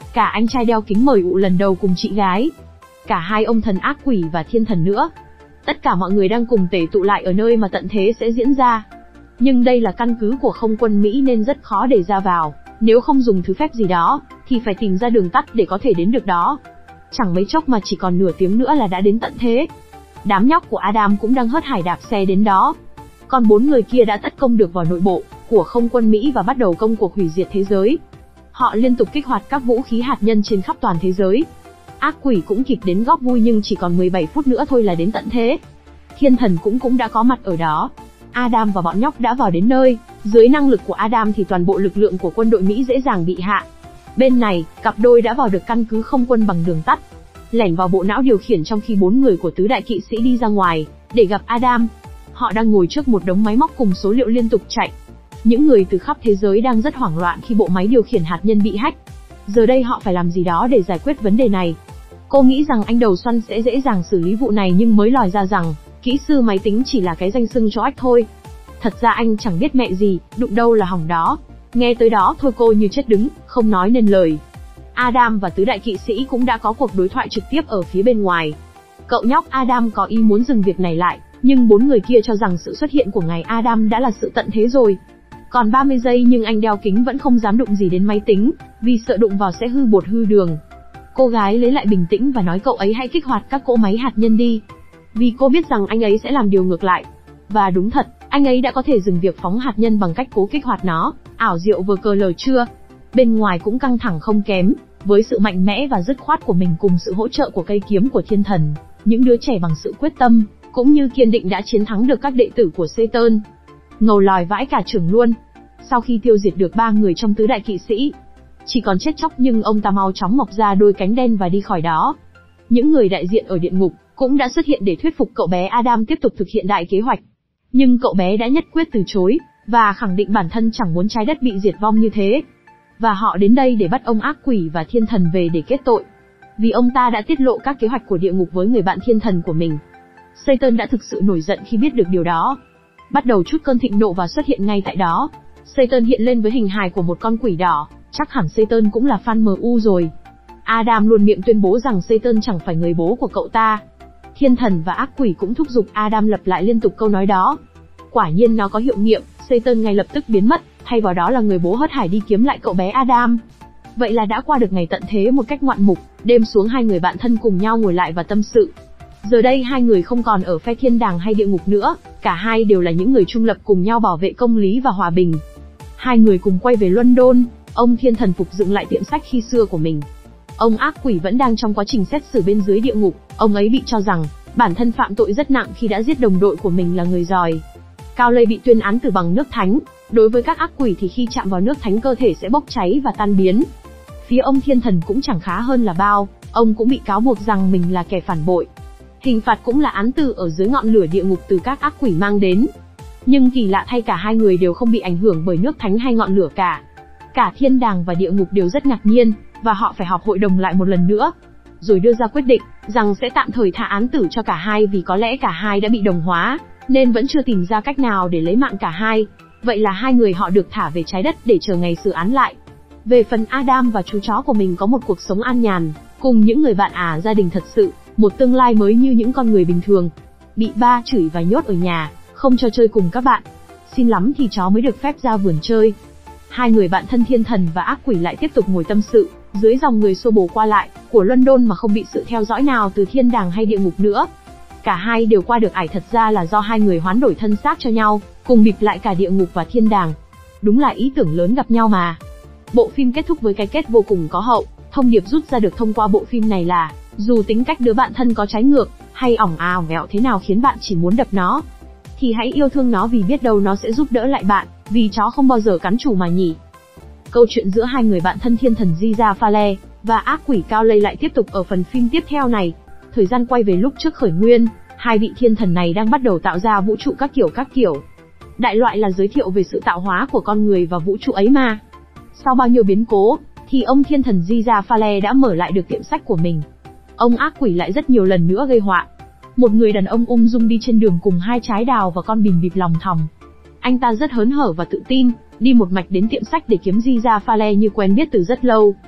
cả anh trai đeo kính mời ụ lần đầu cùng chị gái, cả hai ông thần ác quỷ và thiên thần nữa. Tất cả mọi người đang cùng tề tụ lại ở nơi mà tận thế sẽ diễn ra. Nhưng đây là căn cứ của không quân Mỹ nên rất khó để ra vào, nếu không dùng thứ phép gì đó, thì phải tìm ra đường tắt để có thể đến được đó. Chẳng mấy chốc mà chỉ còn nửa tiếng nữa là đã đến tận thế. Đám nhóc của Adam cũng đang hớt hải đạp xe đến đó. Còn 4 người kia đã tấn công được vào nội bộ của không quân Mỹ và bắt đầu công cuộc hủy diệt thế giới. Họ liên tục kích hoạt các vũ khí hạt nhân trên khắp toàn thế giới. Ác quỷ cũng kịp đến góp vui nhưng chỉ còn 17 phút nữa thôi là đến tận thế. Thiên thần cũng đã có mặt ở đó. Adam và bọn nhóc đã vào đến nơi. Dưới năng lực của Adam thì toàn bộ lực lượng của quân đội Mỹ dễ dàng bị hạ. Bên này, cặp đôi đã vào được căn cứ không quân bằng đường tắt, lẻn vào bộ não điều khiển, trong khi 4 người của tứ đại kỵ sĩ đi ra ngoài để gặp Adam. Họ đang ngồi trước một đống máy móc cùng số liệu liên tục chạy. Những người từ khắp thế giới đang rất hoảng loạn khi bộ máy điều khiển hạt nhân bị hack. Giờ đây họ phải làm gì đó để giải quyết vấn đề này. Cô nghĩ rằng anh Đầu Xoăn sẽ dễ dàng xử lý vụ này nhưng mới lòi ra rằng kỹ sư máy tính chỉ là cái danh xưng cho ách thôi. Thật ra anh chẳng biết mẹ gì, đụng đâu là hỏng đó. Nghe tới đó thôi cô như chết đứng, không nói nên lời. Adam và tứ đại kỵ sĩ cũng đã có cuộc đối thoại trực tiếp ở phía bên ngoài. Cậu nhóc Adam có ý muốn dừng việc này lại, nhưng 4 người kia cho rằng sự xuất hiện của ngài Adam đã là sự tận thế rồi. Còn 30 giây nhưng anh đeo kính vẫn không dám đụng gì đến máy tính, vì sợ đụng vào sẽ hư bột hư đường. Cô gái lấy lại bình tĩnh và nói cậu ấy hãy kích hoạt các cỗ máy hạt nhân đi. Vì cô biết rằng anh ấy sẽ làm điều ngược lại. Và đúng thật, anh ấy đã có thể dừng việc phóng hạt nhân bằng cách cố kích hoạt nó. Ảo diệu vừa cờ lờ chưa? Bên ngoài cũng căng thẳng không kém, với sự mạnh mẽ và dứt khoát của mình cùng sự hỗ trợ của cây kiếm của thiên thần. Những đứa trẻ bằng sự quyết tâm, cũng như kiên định đã chiến thắng được các đệ tử của Satan. Ngầu lòi vãi cả trưởng luôn. Sau khi tiêu diệt được 3 người trong tứ đại kỵ sĩ, chỉ còn chết chóc nhưng ông ta mau chóng mọc ra đôi cánh đen và đi khỏi đó. Những người đại diện ở địa ngục cũng đã xuất hiện để thuyết phục cậu bé Adam tiếp tục thực hiện đại kế hoạch. Nhưng cậu bé đã nhất quyết từ chối, và khẳng định bản thân chẳng muốn trái đất bị diệt vong như thế. Và họ đến đây để bắt ông ác quỷ và thiên thần về để kết tội. Vì ông ta đã tiết lộ các kế hoạch của địa ngục với người bạn thiên thần của mình. Satan đã thực sự nổi giận khi biết được điều đó. Bắt đầu trút cơn thịnh nộ và xuất hiện ngay tại đó. Satan hiện lên với hình hài của một con quỷ đỏ, chắc hẳn Satan cũng là fan MU rồi. Adam luôn miệng tuyên bố rằng Satan chẳng phải người bố của cậu ta. Thiên thần và ác quỷ cũng thúc giục Adam lặp lại liên tục câu nói đó. Quả nhiên nó có hiệu nghiệm, Satan ngay lập tức biến mất, thay vào đó là người bố hớt hải đi kiếm lại cậu bé Adam. Vậy là đã qua được ngày tận thế một cách ngoạn mục, đêm xuống hai người bạn thân cùng nhau ngồi lại và tâm sự. Giờ đây hai người không còn ở phe thiên đàng hay địa ngục nữa, cả hai đều là những người trung lập cùng nhau bảo vệ công lý và hòa bình. Hai người cùng quay về London, ông thiên thần phục dựng lại tiệm sách khi xưa của mình. Ông ác quỷ vẫn đang trong quá trình xét xử bên dưới địa ngục, ông ấy bị cho rằng bản thân phạm tội rất nặng khi đã giết đồng đội của mình là người giỏi. Cao Lê bị tuyên án tử bằng nước thánh, đối với các ác quỷ thì khi chạm vào nước thánh cơ thể sẽ bốc cháy và tan biến. Phía ông thiên thần cũng chẳng khá hơn là bao, ông cũng bị cáo buộc rằng mình là kẻ phản bội. Hình phạt cũng là án tử ở dưới ngọn lửa địa ngục từ các ác quỷ mang đến. Nhưng kỳ lạ thay cả hai người đều không bị ảnh hưởng bởi nước thánh hay ngọn lửa cả. Cả thiên đàng và địa ngục đều rất ngạc nhiên, và họ phải họp hội đồng lại một lần nữa, rồi đưa ra quyết định rằng sẽ tạm thời thả án tử cho cả hai vì có lẽ cả hai đã bị đồng hóa, nên vẫn chưa tìm ra cách nào để lấy mạng cả hai. Vậy là hai người họ được thả về trái đất để chờ ngày xử án lại. Về phần Adam và chú chó của mình có một cuộc sống an nhàn, cùng những người bạn gia đình thật sự, một tương lai mới như những con người bình thường. Bị ba chửi và nhốt ở nhà, không cho chơi cùng các bạn. Xin lắm thì chó mới được phép ra vườn chơi. Hai người bạn thân thiên thần và ác quỷ lại tiếp tục ngồi tâm sự, dưới dòng người xô bồ qua lại của London mà không bị sự theo dõi nào từ thiên đàng hay địa ngục nữa. Cả hai đều qua được ải thật ra là do hai người hoán đổi thân xác cho nhau, cùng bịp lại cả địa ngục và thiên đàng. Đúng là ý tưởng lớn gặp nhau mà. Bộ phim kết thúc với cái kết vô cùng có hậu. Thông điệp rút ra được thông qua bộ phim này là, dù tính cách đứa bạn thân có trái ngược, hay ỏng ào vẹo thế nào khiến bạn chỉ muốn đập nó, thì hãy yêu thương nó vì biết đâu nó sẽ giúp đỡ lại bạn, vì chó không bao giờ cắn chủ mà nhỉ. Câu chuyện giữa hai người bạn thân thiên thần Giza Phale và ác quỷ Cao Lây lại tiếp tục ở phần phim tiếp theo này. Thời gian quay về lúc trước khởi nguyên, hai vị thiên thần này đang bắt đầu tạo ra vũ trụ các kiểu. Đại loại là giới thiệu về sự tạo hóa của con người và vũ trụ ấy mà. Sau bao nhiêu biến cố, thì ông thiên thần Giza Phale đã mở lại được tiệm sách của mình. Ông ác quỷ lại rất nhiều lần nữa gây họa. Một người đàn ông ung dung đi trên đường cùng hai trái đào và con bìm bịp lòng thòng. Anh ta rất hớn hở và tự tin, đi một mạch đến tiệm sách để kiếm Giza Phale như quen biết từ rất lâu.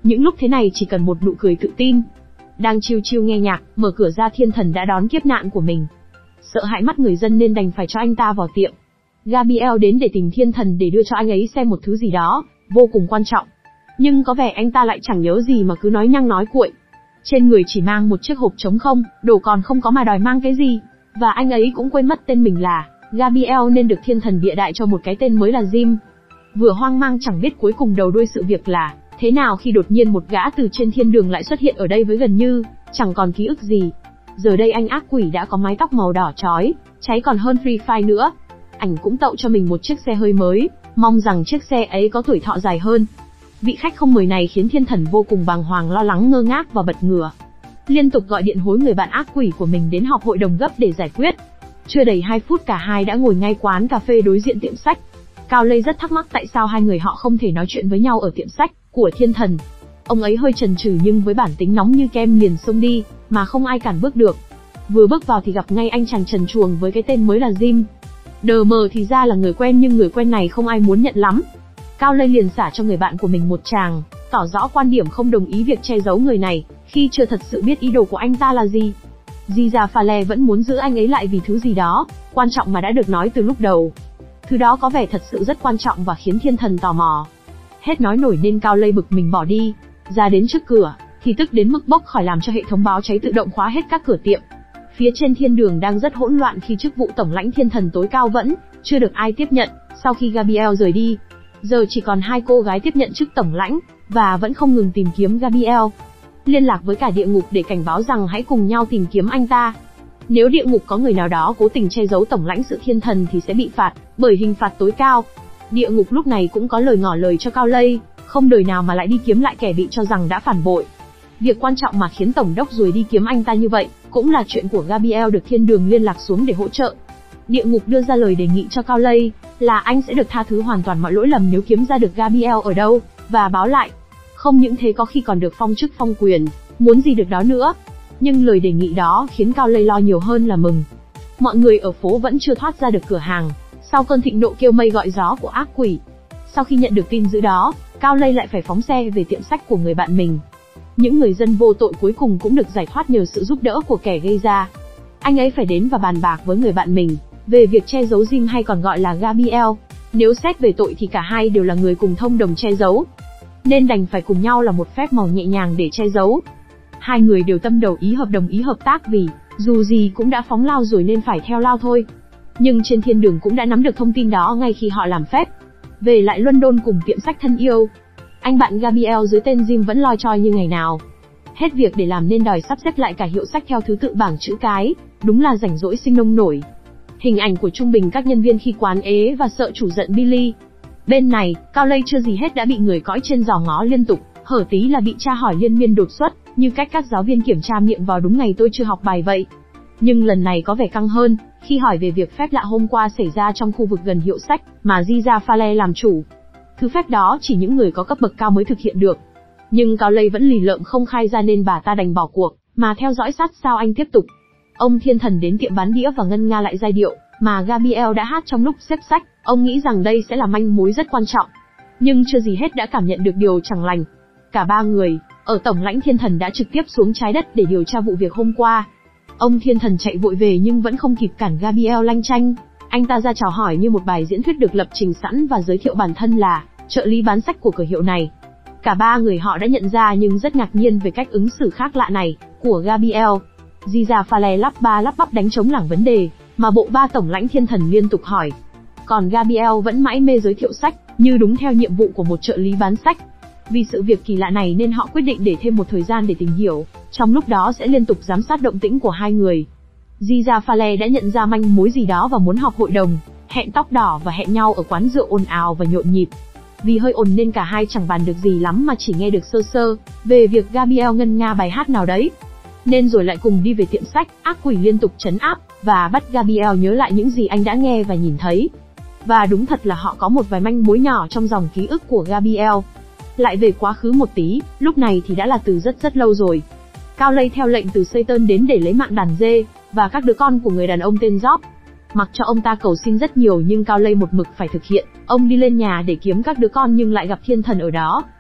Những lúc thế này chỉ cần một nụ cười tự tin. Đang chill chill nghe nhạc, mở cửa ra thiên thần đã đón kiếp nạn của mình. Sợ hãi mắt người dân nên đành phải cho anh ta vào tiệm. Gabriel đến để tìm thiên thần để đưa cho anh ấy xem một thứ gì đó, vô cùng quan trọng. Nhưng có vẻ anh ta lại chẳng nhớ gì mà cứ nói nhăng nói cuội. Trên người chỉ mang một chiếc hộp trống không, đồ còn không có mà đòi mang cái gì. Và anh ấy cũng quên mất tên mình là Gabriel nên được thiên thần bịa đại cho một cái tên mới là Jim. Vừa hoang mang chẳng biết cuối cùng đầu đuôi sự việc là thế nào khi đột nhiên một gã từ trên thiên đường lại xuất hiện ở đây với gần như chẳng còn ký ức gì. Giờ đây anh ác quỷ đã có mái tóc màu đỏ chói, cháy còn hơn Free Fire nữa. Ảnh cũng tậu cho mình một chiếc xe hơi mới, mong rằng chiếc xe ấy có tuổi thọ dài hơn. Vị khách không mời này khiến thiên thần vô cùng bàng hoàng, lo lắng, ngơ ngác và bật ngửa. Liên tục gọi điện hối người bạn ác quỷ của mình đến họp hội đồng gấp để giải quyết. Chưa đầy 2 phút cả hai đã ngồi ngay quán cà phê đối diện tiệm sách. Cao Lây rất thắc mắc tại sao hai người họ không thể nói chuyện với nhau ở tiệm sách của thiên thần. Ông ấy hơi chần chừ nhưng với bản tính nóng như kem liền xông đi, mà không ai cản bước được. Vừa bước vào thì gặp ngay anh chàng trần truồng với cái tên mới là Jim. Đờ mờ thì ra là người quen nhưng người quen này không ai muốn nhận lắm. Cao Lây liền xả cho người bạn của mình một tràng, tỏ rõ quan điểm không đồng ý việc che giấu người này, khi chưa thật sự biết ý đồ của anh ta là gì. Giza Phale vẫn muốn giữ anh ấy lại vì thứ gì đó quan trọng mà đã được nói từ lúc đầu. Thứ đó có vẻ thật sự rất quan trọng và khiến thiên thần tò mò. Hết nói nổi nên Cao Lây bực mình bỏ đi. Ra đến trước cửa thì tức đến mức bốc khỏi làm cho hệ thống báo cháy tự động khóa hết các cửa tiệm. Phía trên thiên đường đang rất hỗn loạn khi chức vụ tổng lãnh thiên thần tối cao vẫn chưa được ai tiếp nhận. Sau khi Gabriel rời đi, giờ chỉ còn 2 cô gái tiếp nhận chức tổng lãnh và vẫn không ngừng tìm kiếm Gabriel. Liên lạc với cả địa ngục để cảnh báo rằng hãy cùng nhau tìm kiếm anh ta. Nếu địa ngục có người nào đó cố tình che giấu tổng lãnh sự thiên thần thì sẽ bị phạt bởi hình phạt tối cao. Địa ngục lúc này cũng có lời ngỏ lời cho Cao Lây, không đời nào mà lại đi kiếm lại kẻ bị cho rằng đã phản bội. Việc quan trọng mà khiến tổng đốc ruồi đi kiếm anh ta như vậy cũng là chuyện của Gabriel được thiên đường liên lạc xuống để hỗ trợ. Địa ngục đưa ra lời đề nghị cho Cao Lây là anh sẽ được tha thứ hoàn toàn mọi lỗi lầm nếu kiếm ra được Gabriel ở đâu và báo lại. Không những thế có khi còn được phong chức phong quyền, muốn gì được đó nữa. Nhưng lời đề nghị đó khiến Cao Lây lo nhiều hơn là mừng. Mọi người ở phố vẫn chưa thoát ra được cửa hàng sau cơn thịnh nộ kêu mây gọi gió của ác quỷ. Sau khi nhận được tin dữ đó, Cao Lây lại phải phóng xe về tiệm sách của người bạn mình. Những người dân vô tội cuối cùng cũng được giải thoát nhờ sự giúp đỡ của kẻ gây ra. Anh ấy phải đến và bàn bạc với người bạn mình về việc che giấu Jim hay còn gọi là Gabriel. Nếu xét về tội thì cả hai đều là người cùng thông đồng che giấu, nên đành phải cùng nhau là một phép màu nhẹ nhàng để che giấu. Hai người đều tâm đầu ý hợp, đồng ý hợp tác vì dù gì cũng đã phóng lao rồi nên phải theo lao thôi. Nhưng trên thiên đường cũng đã nắm được thông tin đó ngay khi họ làm phép. Về lại London cùng tiệm sách thân yêu, anh bạn Gabriel dưới tên Jim vẫn loi choi như ngày nào. Hết việc để làm nên đòi sắp xếp lại cả hiệu sách theo thứ tự bảng chữ cái, đúng là rảnh rỗi sinh nông nổi. Hình ảnh của trung bình các nhân viên khi quán ế và sợ chủ giận Billy. Bên này, Cao Lây chưa gì hết đã bị người cõi trên dò ngó liên tục, hở tí là bị tra hỏi liên miên đột xuất, như cách các giáo viên kiểm tra miệng vào đúng ngày tôi chưa học bài vậy. Nhưng lần này có vẻ căng hơn, khi hỏi về việc phép lạ hôm qua xảy ra trong khu vực gần hiệu sách mà Giza Phale làm chủ. Thứ phép đó chỉ những người có cấp bậc cao mới thực hiện được. Nhưng Cao Lây vẫn lì lợm không khai ra nên bà ta đành bỏ cuộc, mà theo dõi sát sao anh tiếp tục. Ông thiên thần đến tiệm bán đĩa và ngân nga lại giai điệu mà Gabriel đã hát trong lúc xếp sách. Ông nghĩ rằng đây sẽ là manh mối rất quan trọng. Nhưng chưa gì hết đã cảm nhận được điều chẳng lành. Cả ba người ở tổng lãnh thiên thần đã trực tiếp xuống trái đất để điều tra vụ việc hôm qua. Ông thiên thần chạy vội về nhưng vẫn không kịp cản Gabriel lanh chanh. Anh ta ra chào hỏi như một bài diễn thuyết được lập trình sẵn và giới thiệu bản thân là trợ lý bán sách của cửa hiệu này. Cả ba người họ đã nhận ra nhưng rất ngạc nhiên về cách ứng xử khác lạ này của Gabriel. Giza Phale lắp ba lắp bắp đánh trống lảng vấn đề mà bộ ba tổng lãnh thiên thần liên tục hỏi. Còn Gabriel vẫn mãi mê giới thiệu sách, như đúng theo nhiệm vụ của một trợ lý bán sách. Vì sự việc kỳ lạ này nên họ quyết định để thêm một thời gian để tìm hiểu, trong lúc đó sẽ liên tục giám sát động tĩnh của hai người. Giza Phale đã nhận ra manh mối gì đó và muốn họp hội đồng, hẹn tóc đỏ và hẹn nhau ở quán rượu ồn ào và nhộn nhịp. Vì hơi ồn nên cả hai chẳng bàn được gì lắm mà chỉ nghe được sơ sơ về việc Gabriel ngân nga bài hát nào đấy. Nên rồi lại cùng đi về tiệm sách, ác quỷ liên tục trấn áp và bắt Gabriel nhớ lại những gì anh đã nghe và nhìn thấy. Và đúng thật là họ có một vài manh mối nhỏ trong dòng ký ức của Gabriel. Lại về quá khứ một tí, lúc này thì đã là từ rất lâu rồi. Cao Lây theo lệnh từ Satan đến để lấy mạng đàn dê và các đứa con của người đàn ông tên Job. Mặc cho ông ta cầu xin rất nhiều nhưng Cao Lây một mực phải thực hiện. Ông đi lên nhà để kiếm các đứa con nhưng lại gặp thiên thần ở đó.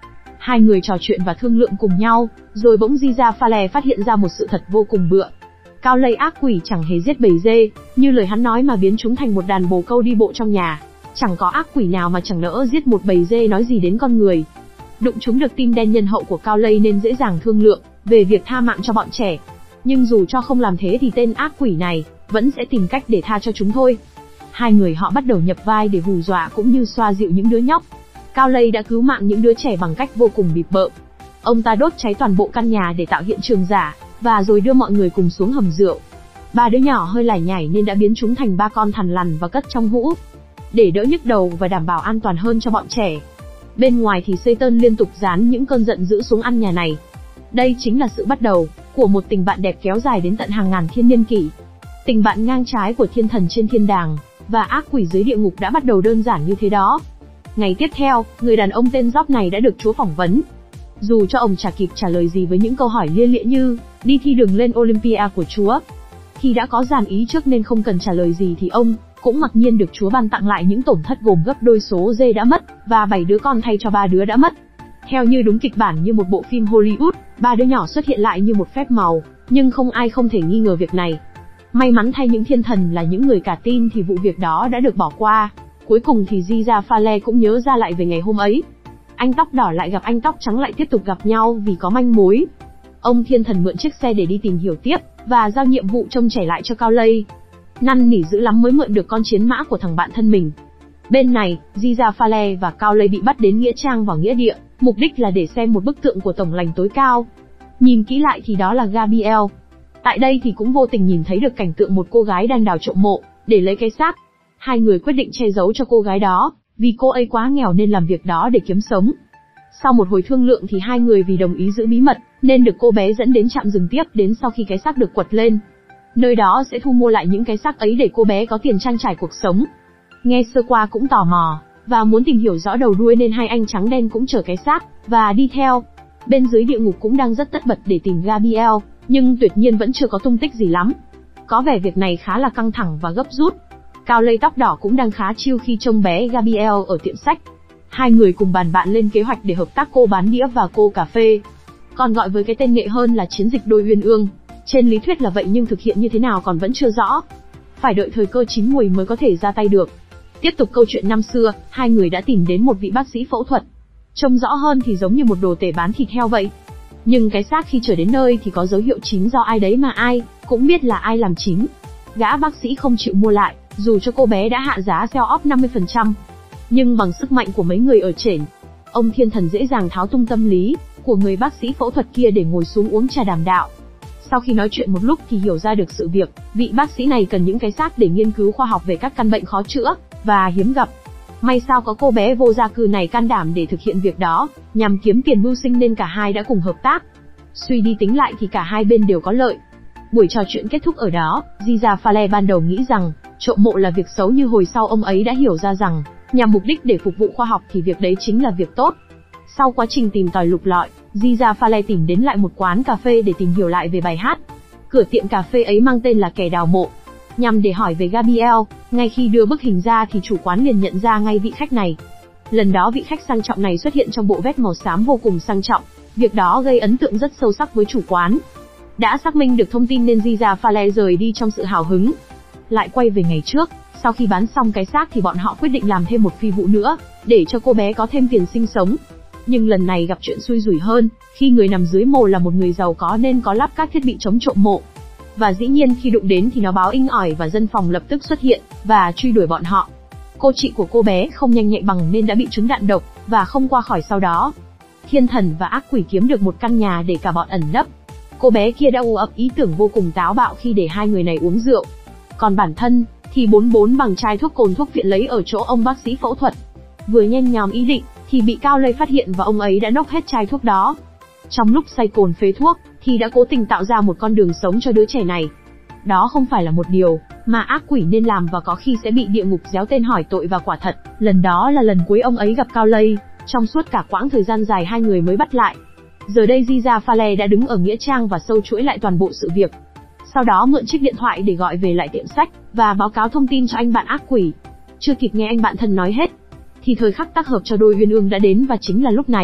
Hai người trò chuyện và thương lượng cùng nhau, rồi bỗng Giza Phale phát hiện ra một sự thật vô cùng bựa. Cao Lây ác quỷ chẳng hề giết bầy dê, như lời hắn nói mà biến chúng thành một đàn bồ câu đi bộ trong nhà. Chẳng có ác quỷ nào mà chẳng nỡ giết một bầy dê nói gì đến con người. Đụng chúng được tim đen nhân hậu của Cao Lây nên dễ dàng thương lượng về việc tha mạng cho bọn trẻ. Nhưng dù cho không làm thế thì tên ác quỷ này vẫn sẽ tìm cách để tha cho chúng thôi. Hai người họ bắt đầu nhập vai để hù dọa cũng như xoa dịu những đứa nhóc. Cao Lây đã cứu mạng những đứa trẻ bằng cách vô cùng bịp bợm. Ông ta đốt cháy toàn bộ căn nhà để tạo hiện trường giả, và rồi đưa mọi người cùng xuống hầm rượu. Ba đứa nhỏ hơi lải nhải nên đã biến chúng thành ba con thằn lằn và cất trong hũ, để đỡ nhức đầu và đảm bảo an toàn hơn cho bọn trẻ. Bên ngoài thì Satan liên tục dán những cơn giận dữ xuống ăn nhà này. Đây chính là sự bắt đầu của một tình bạn đẹp kéo dài đến tận hàng ngàn thiên niên kỷ. Tình bạn ngang trái của thiên thần trên thiên đàng và ác quỷ dưới địa ngục đã bắt đầu đơn giản như thế đó. Ngày tiếp theo, người đàn ông tên Job này đã được Chúa phỏng vấn. Dù cho ông chả kịp trả lời gì với những câu hỏi lia lịa như đi thi đường lên Olympia của Chúa. Khi đã có dàn ý trước nên không cần trả lời gì thì ông cũng mặc nhiên được Chúa ban tặng lại những tổn thất gồm gấp đôi số dê đã mất và 7 đứa con thay cho 3 đứa đã mất. Theo như đúng kịch bản như một bộ phim Hollywood, ba đứa nhỏ xuất hiện lại như một phép màu, nhưng không ai không thể nghi ngờ việc này. May mắn thay những thiên thần là những người cả tin thì vụ việc đó đã được bỏ qua. Cuối cùng thì Giza Phale cũng nhớ ra lại về ngày hôm ấy. Anh tóc đỏ lại gặp anh tóc trắng lại tiếp tục gặp nhau vì có manh mối. Ông thiên thần mượn chiếc xe để đi tìm hiểu tiếp, và giao nhiệm vụ trông trẻ lại cho Cao Lây. Năn nỉ dữ lắm mới mượn được con chiến mã của thằng bạn thân mình. Bên này, Giza Phale và Cao Lây bị bắt đến nghĩa trang vào nghĩa địa, mục đích là để xem một bức tượng của tổng lành tối cao. Nhìn kỹ lại thì đó là Gabriel. Tại đây thì cũng vô tình nhìn thấy được cảnh tượng một cô gái đang đào trộm mộ để lấy cái xác. Hai người quyết định che giấu cho cô gái đó, vì cô ấy quá nghèo nên làm việc đó để kiếm sống. Sau một hồi thương lượng thì hai người vì đồng ý giữ bí mật, nên được cô bé dẫn đến trạm dừng tiếp đến sau khi cái xác được quật lên. Nơi đó sẽ thu mua lại những cái xác ấy để cô bé có tiền trang trải cuộc sống. Nghe sơ qua cũng tò mò, và muốn tìm hiểu rõ đầu đuôi nên hai anh trắng đen cũng chở cái xác, và đi theo. Bên dưới địa ngục cũng đang rất tất bật để tìm Gabriel, nhưng tuyệt nhiên vẫn chưa có tung tích gì lắm. Có vẻ việc này khá là căng thẳng và gấp rút. Cao Lây tóc đỏ cũng đang khá chill khi trông bé Gabriel ở tiệm sách. Hai người cùng bàn bạn lên kế hoạch để hợp tác cô bán đĩa và cô cà phê. Còn gọi với cái tên nghệ hơn là chiến dịch đôi uyên ương. Trên lý thuyết là vậy nhưng thực hiện như thế nào còn vẫn chưa rõ. Phải đợi thời cơ chín muồi mới có thể ra tay được. Tiếp tục câu chuyện năm xưa, hai người đã tìm đến một vị bác sĩ phẫu thuật. Trông rõ hơn thì giống như một đồ tể bán thịt heo vậy. Nhưng cái xác khi trở đến nơi thì có dấu hiệu chín do ai đấy mà ai cũng biết là ai làm chín. Gã bác sĩ không chịu mua lại, dù cho cô bé đã hạ giá sell off 50%. Nhưng bằng sức mạnh của mấy người ở trên, ông thiên thần dễ dàng tháo tung tâm lý của người bác sĩ phẫu thuật kia để ngồi xuống uống trà đàm đạo. Sau khi nói chuyện một lúc thì hiểu ra được sự việc, vị bác sĩ này cần những cái xác để nghiên cứu khoa học về các căn bệnh khó chữa và hiếm gặp. May sao có cô bé vô gia cư này can đảm để thực hiện việc đó, nhằm kiếm tiền mưu sinh nên cả hai đã cùng hợp tác. Suy đi tính lại thì cả hai bên đều có lợi. Buổi trò chuyện kết thúc ở đó, Giza Phale ban đầu nghĩ rằng trộm mộ là việc xấu, như hồi sau ông ấy đã hiểu ra rằng nhằm mục đích để phục vụ khoa học thì việc đấy chính là việc tốt. Sau quá trình tìm tòi lục lọi, Giza Phale tìm đến lại một quán cà phê để tìm hiểu lại về bài hát. Cửa tiệm cà phê ấy mang tên là Kẻ Đào Mộ. Nhằm để hỏi về Gabriel, ngay khi đưa bức hình ra thì chủ quán liền nhận ra ngay vị khách này. Lần đó vị khách sang trọng này xuất hiện trong bộ vest màu xám vô cùng sang trọng. Việc đó gây ấn tượng rất sâu sắc với chủ quán. Đã xác minh được thông tin nên Giza Phale rời đi trong sự hào hứng. Lại quay về ngày trước, sau khi bán xong cái xác thì bọn họ quyết định làm thêm một phi vụ nữa, để cho cô bé có thêm tiền sinh sống. Nhưng lần này gặp chuyện xui rủi hơn, khi người nằm dưới mồ là một người giàu có nên có lắp các thiết bị chống trộm mộ. Và dĩ nhiên khi đụng đến thì nó báo inh ỏi và dân phòng lập tức xuất hiện, và truy đuổi bọn họ. Cô chị của cô bé không nhanh nhạy bằng nên đã bị trúng đạn độc, và không qua khỏi sau đó. Thiên thần và ác quỷ kiếm được một căn nhà để cả bọn ẩn nấp. Cô bé kia đã ù ập ý tưởng vô cùng táo bạo khi để hai người này uống rượu. Còn bản thân thì 44 bằng chai thuốc cồn thuốc viện lấy ở chỗ ông bác sĩ phẫu thuật. Vừa nhen nhóm ý định thì bị Cao Lây phát hiện và ông ấy đã nốc hết chai thuốc đó. Trong lúc say cồn phế thuốc thì đã cố tình tạo ra một con đường sống cho đứa trẻ này. Đó không phải là một điều mà ác quỷ nên làm và có khi sẽ bị địa ngục réo tên hỏi tội, và quả thật, lần đó là lần cuối ông ấy gặp Cao Lây, trong suốt cả quãng thời gian dài hai người mới bắt lại. Giờ đây Giza Phale đã đứng ở nghĩa trang và sâu chuỗi lại toàn bộ sự việc. Sau đó mượn chiếc điện thoại để gọi về lại tiệm sách và báo cáo thông tin cho anh bạn ác quỷ. Chưa kịp nghe anh bạn thân nói hết thì thời khắc tác hợp cho đôi uyên ương đã đến, và chính là lúc này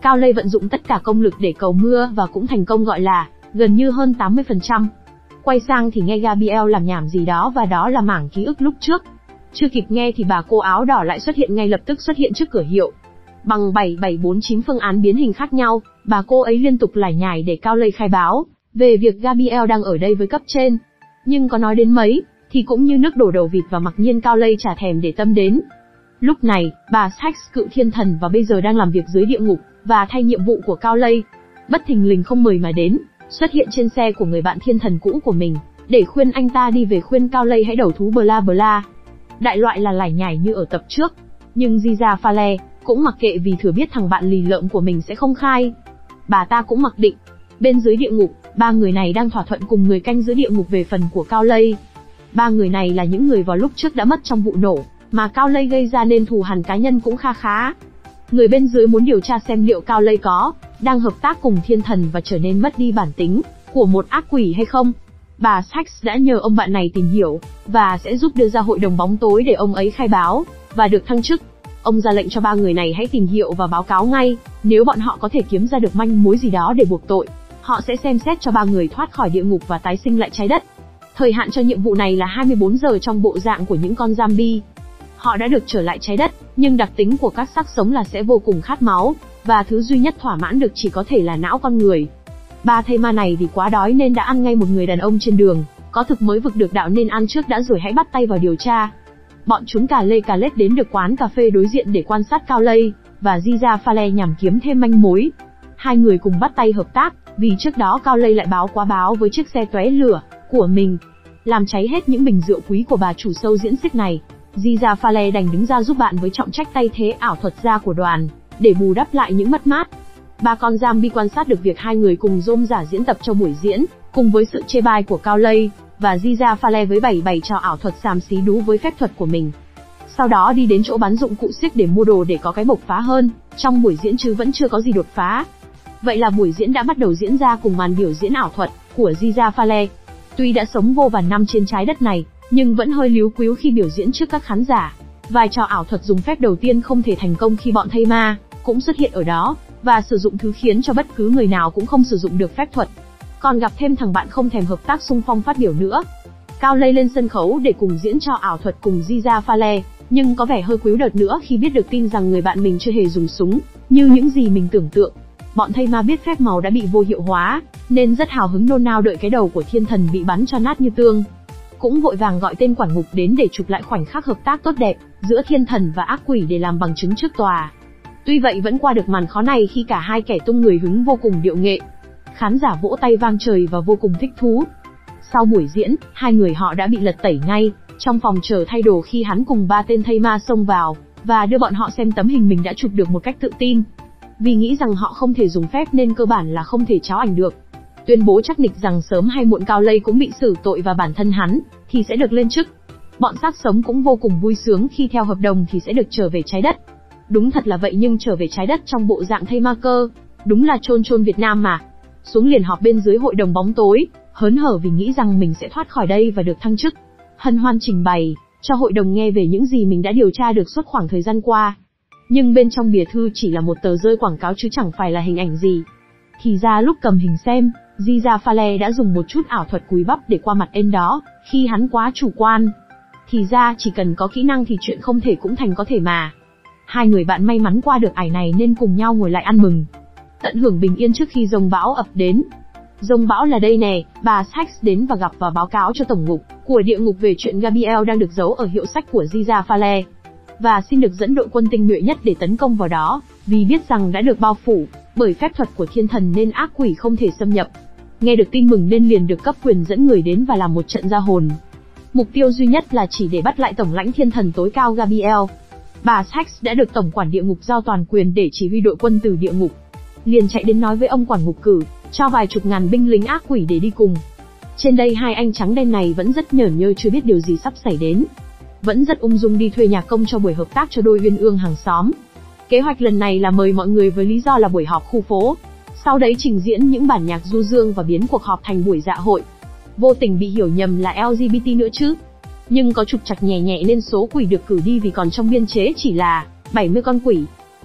Cao Lây vận dụng tất cả công lực để cầu mưa và cũng thành công gọi là gần như hơn 80%. Quay sang thì nghe Gabriel làm nhảm gì đó và đó là mảng ký ức lúc trước. Chưa kịp nghe thì bà cô áo đỏ lại xuất hiện ngay lập tức xuất hiện trước cửa hiệu. Bằng 7749 phương án biến hình khác nhau, bà cô ấy liên tục lải nhải để Cao Lây khai báo về việc Gabriel đang ở đây với cấp trên. Nhưng có nói đến mấy, thì cũng như nước đổ đầu vịt và mặc nhiên Cao Lây chả thèm để tâm đến. Lúc này, bà Sykes cựu thiên thần và bây giờ đang làm việc dưới địa ngục, và thay nhiệm vụ của Cao Lây. Bất thình lình không mời mà đến, xuất hiện trên xe của người bạn thiên thần cũ của mình, để khuyên anh ta đi về khuyên Cao Lây hãy đầu thú bla bla. Đại loại là lải nhải như ở tập trước. Nhưng Giza Phale cũng mặc kệ vì thừa biết thằng bạn lì lợm của mình sẽ không khai. Bà ta cũng mặc định, bên dưới địa ngục, ba người này đang thỏa thuận cùng người canh giữ địa ngục về phần của Cao Lây. Ba người này là những người vào lúc trước đã mất trong vụ nổ mà Cao Lây gây ra nên thù hằn cá nhân cũng kha khá. Người bên dưới muốn điều tra xem liệu Cao Lây đang hợp tác cùng thiên thần và trở nên mất đi bản tính của một ác quỷ hay không. Bà Sykes đã nhờ ông bạn này tìm hiểu và sẽ giúp đưa ra hội đồng bóng tối để ông ấy khai báo và được thăng chức. Ông ra lệnh cho ba người này hãy tìm hiểu và báo cáo ngay, nếu bọn họ có thể kiếm ra được manh mối gì đó để buộc tội, họ sẽ xem xét cho ba người thoát khỏi địa ngục và tái sinh lại trái đất. Thời hạn cho nhiệm vụ này là 24 giờ trong bộ dạng của những con zombie. Họ đã được trở lại trái đất, nhưng đặc tính của các xác sống là sẽ vô cùng khát máu, và thứ duy nhất thỏa mãn được chỉ có thể là não con người. Ba thây ma này vì quá đói nên đã ăn ngay một người đàn ông trên đường, có thực mới vực được đạo nên ăn trước đã rồi hãy bắt tay vào điều tra. Bọn chúng cà lết đến được quán cà phê đối diện để quan sát Cao Lây và Giza Phale nhằm kiếm thêm manh mối. Hai người cùng bắt tay hợp tác, vì trước đó Cao Lây lại báo với chiếc xe tóe lửa của mình, làm cháy hết những bình rượu quý của bà chủ show diễn xiếc này. Giza Phale đành đứng ra giúp bạn với trọng trách thay thế ảo thuật gia của đoàn, để bù đắp lại những mất mát. Ba con zombie quan sát được việc hai người cùng rôm giả diễn tập cho buổi diễn, cùng với sự chê bai của Cao Lây, và Giza Phale với bày trò ảo thuật xàm xí đú với phép thuật của mình. Sau đó đi đến chỗ bán dụng cụ xiếc để mua đồ để có cái bộc phá hơn, trong buổi diễn chứ vẫn chưa có gì đột phá. Vậy là buổi diễn đã bắt đầu diễn ra cùng màn biểu diễn ảo thuật của Giza Phale. Tuy đã sống vô vàn năm trên trái đất này, nhưng vẫn hơi líu quíu khi biểu diễn trước các khán giả. Vai trò ảo thuật dùng phép đầu tiên không thể thành công khi bọn thây ma cũng xuất hiện ở đó, và sử dụng thứ khiến cho bất cứ người nào cũng không sử dụng được phép thuật. Còn gặp thêm thằng bạn không thèm hợp tác xung phong phát biểu nữa. Cao Lây lên sân khấu để cùng diễn trò ảo thuật cùng Giza Phale, nhưng có vẻ hơi quíu đợt nữa khi biết được tin rằng người bạn mình chưa hề dùng súng, như những gì mình tưởng tượng. Bọn thây ma biết phép màu đã bị vô hiệu hóa, nên rất hào hứng nôn nao đợi cái đầu của thiên thần bị bắn cho nát như tương. Cũng vội vàng gọi tên quản ngục đến để chụp lại khoảnh khắc hợp tác tốt đẹp giữa thiên thần và ác quỷ để làm bằng chứng trước tòa. Tuy vậy vẫn qua được màn khó này khi cả hai kẻ tung người hứng vô cùng điệu nghệ. Khán giả vỗ tay vang trời và vô cùng thích thú. Sau buổi diễn, hai người họ đã bị lật tẩy ngay trong phòng chờ thay đồ khi hắn cùng ba tên thây ma xông vào và đưa bọn họ xem tấm hình mình đã chụp được một cách tự tin. Vì nghĩ rằng họ không thể dùng phép nên cơ bản là không thể tráo ảnh được. Tuyên bố chắc nịch rằng sớm hay muộn Cao Lây cũng bị xử tội và bản thân hắn thì sẽ được lên chức. Bọn xác sống cũng vô cùng vui sướng khi theo hợp đồng thì sẽ được trở về trái đất. Đúng thật là vậy, nhưng trở về trái đất trong bộ dạng thây ma cơ, đúng là chôn Việt Nam mà. Xuống liền họp bên dưới hội đồng bóng tối, hớn hở vì nghĩ rằng mình sẽ thoát khỏi đây và được thăng chức. Hân hoan trình bày cho hội đồng nghe về những gì mình đã điều tra được suốt khoảng thời gian qua. Nhưng bên trong bìa thư chỉ là một tờ rơi quảng cáo chứ chẳng phải là hình ảnh gì. Thì ra lúc cầm hình xem, Giza Phale đã dùng một chút ảo thuật cúi bắp để qua mặt ên đó, khi hắn quá chủ quan. Thì ra chỉ cần có kỹ năng thì chuyện không thể cũng thành có thể mà. Hai người bạn may mắn qua được ải này nên cùng nhau ngồi lại ăn mừng, tận hưởng bình yên trước khi dông bão ập đến. Dông bão là đây nè, bà Sykes đến và gặp và báo cáo cho tổng ngục của địa ngục về chuyện Gabriel đang được giấu ở hiệu sách của Giza Phale, và xin được dẫn đội quân tinh nhuệ nhất để tấn công vào đó, vì biết rằng đã được bao phủ bởi phép thuật của thiên thần nên ác quỷ không thể xâm nhập. Nghe được tin mừng nên liền được cấp quyền dẫn người đến và làm một trận ra hồn. Mục tiêu duy nhất là chỉ để bắt lại tổng lãnh thiên thần tối cao Gabriel. Bà Sykes đã được tổng quản địa ngục giao toàn quyền để chỉ huy đội quân từ địa ngục. Liền chạy đến nói với ông quản ngục cử cho vài chục ngàn binh lính ác quỷ để đi cùng. Trên đây hai anh trắng đen này vẫn rất nhởn nhơ chưa biết điều gì sắp xảy đến. Vẫn rất ung dung đi thuê nhạc công cho buổi hợp tác cho đôi uyên ương hàng xóm. Kế hoạch lần này là mời mọi người với lý do là buổi họp khu phố. Sau đấy trình diễn những bản nhạc du dương và biến cuộc họp thành buổi dạ hội. Vô tình bị hiểu nhầm là LGBT nữa chứ. Nhưng có trục trặc nhẹ nhẹ nên số quỷ được cử đi vì còn trong biên chế chỉ là 70 con quỷ.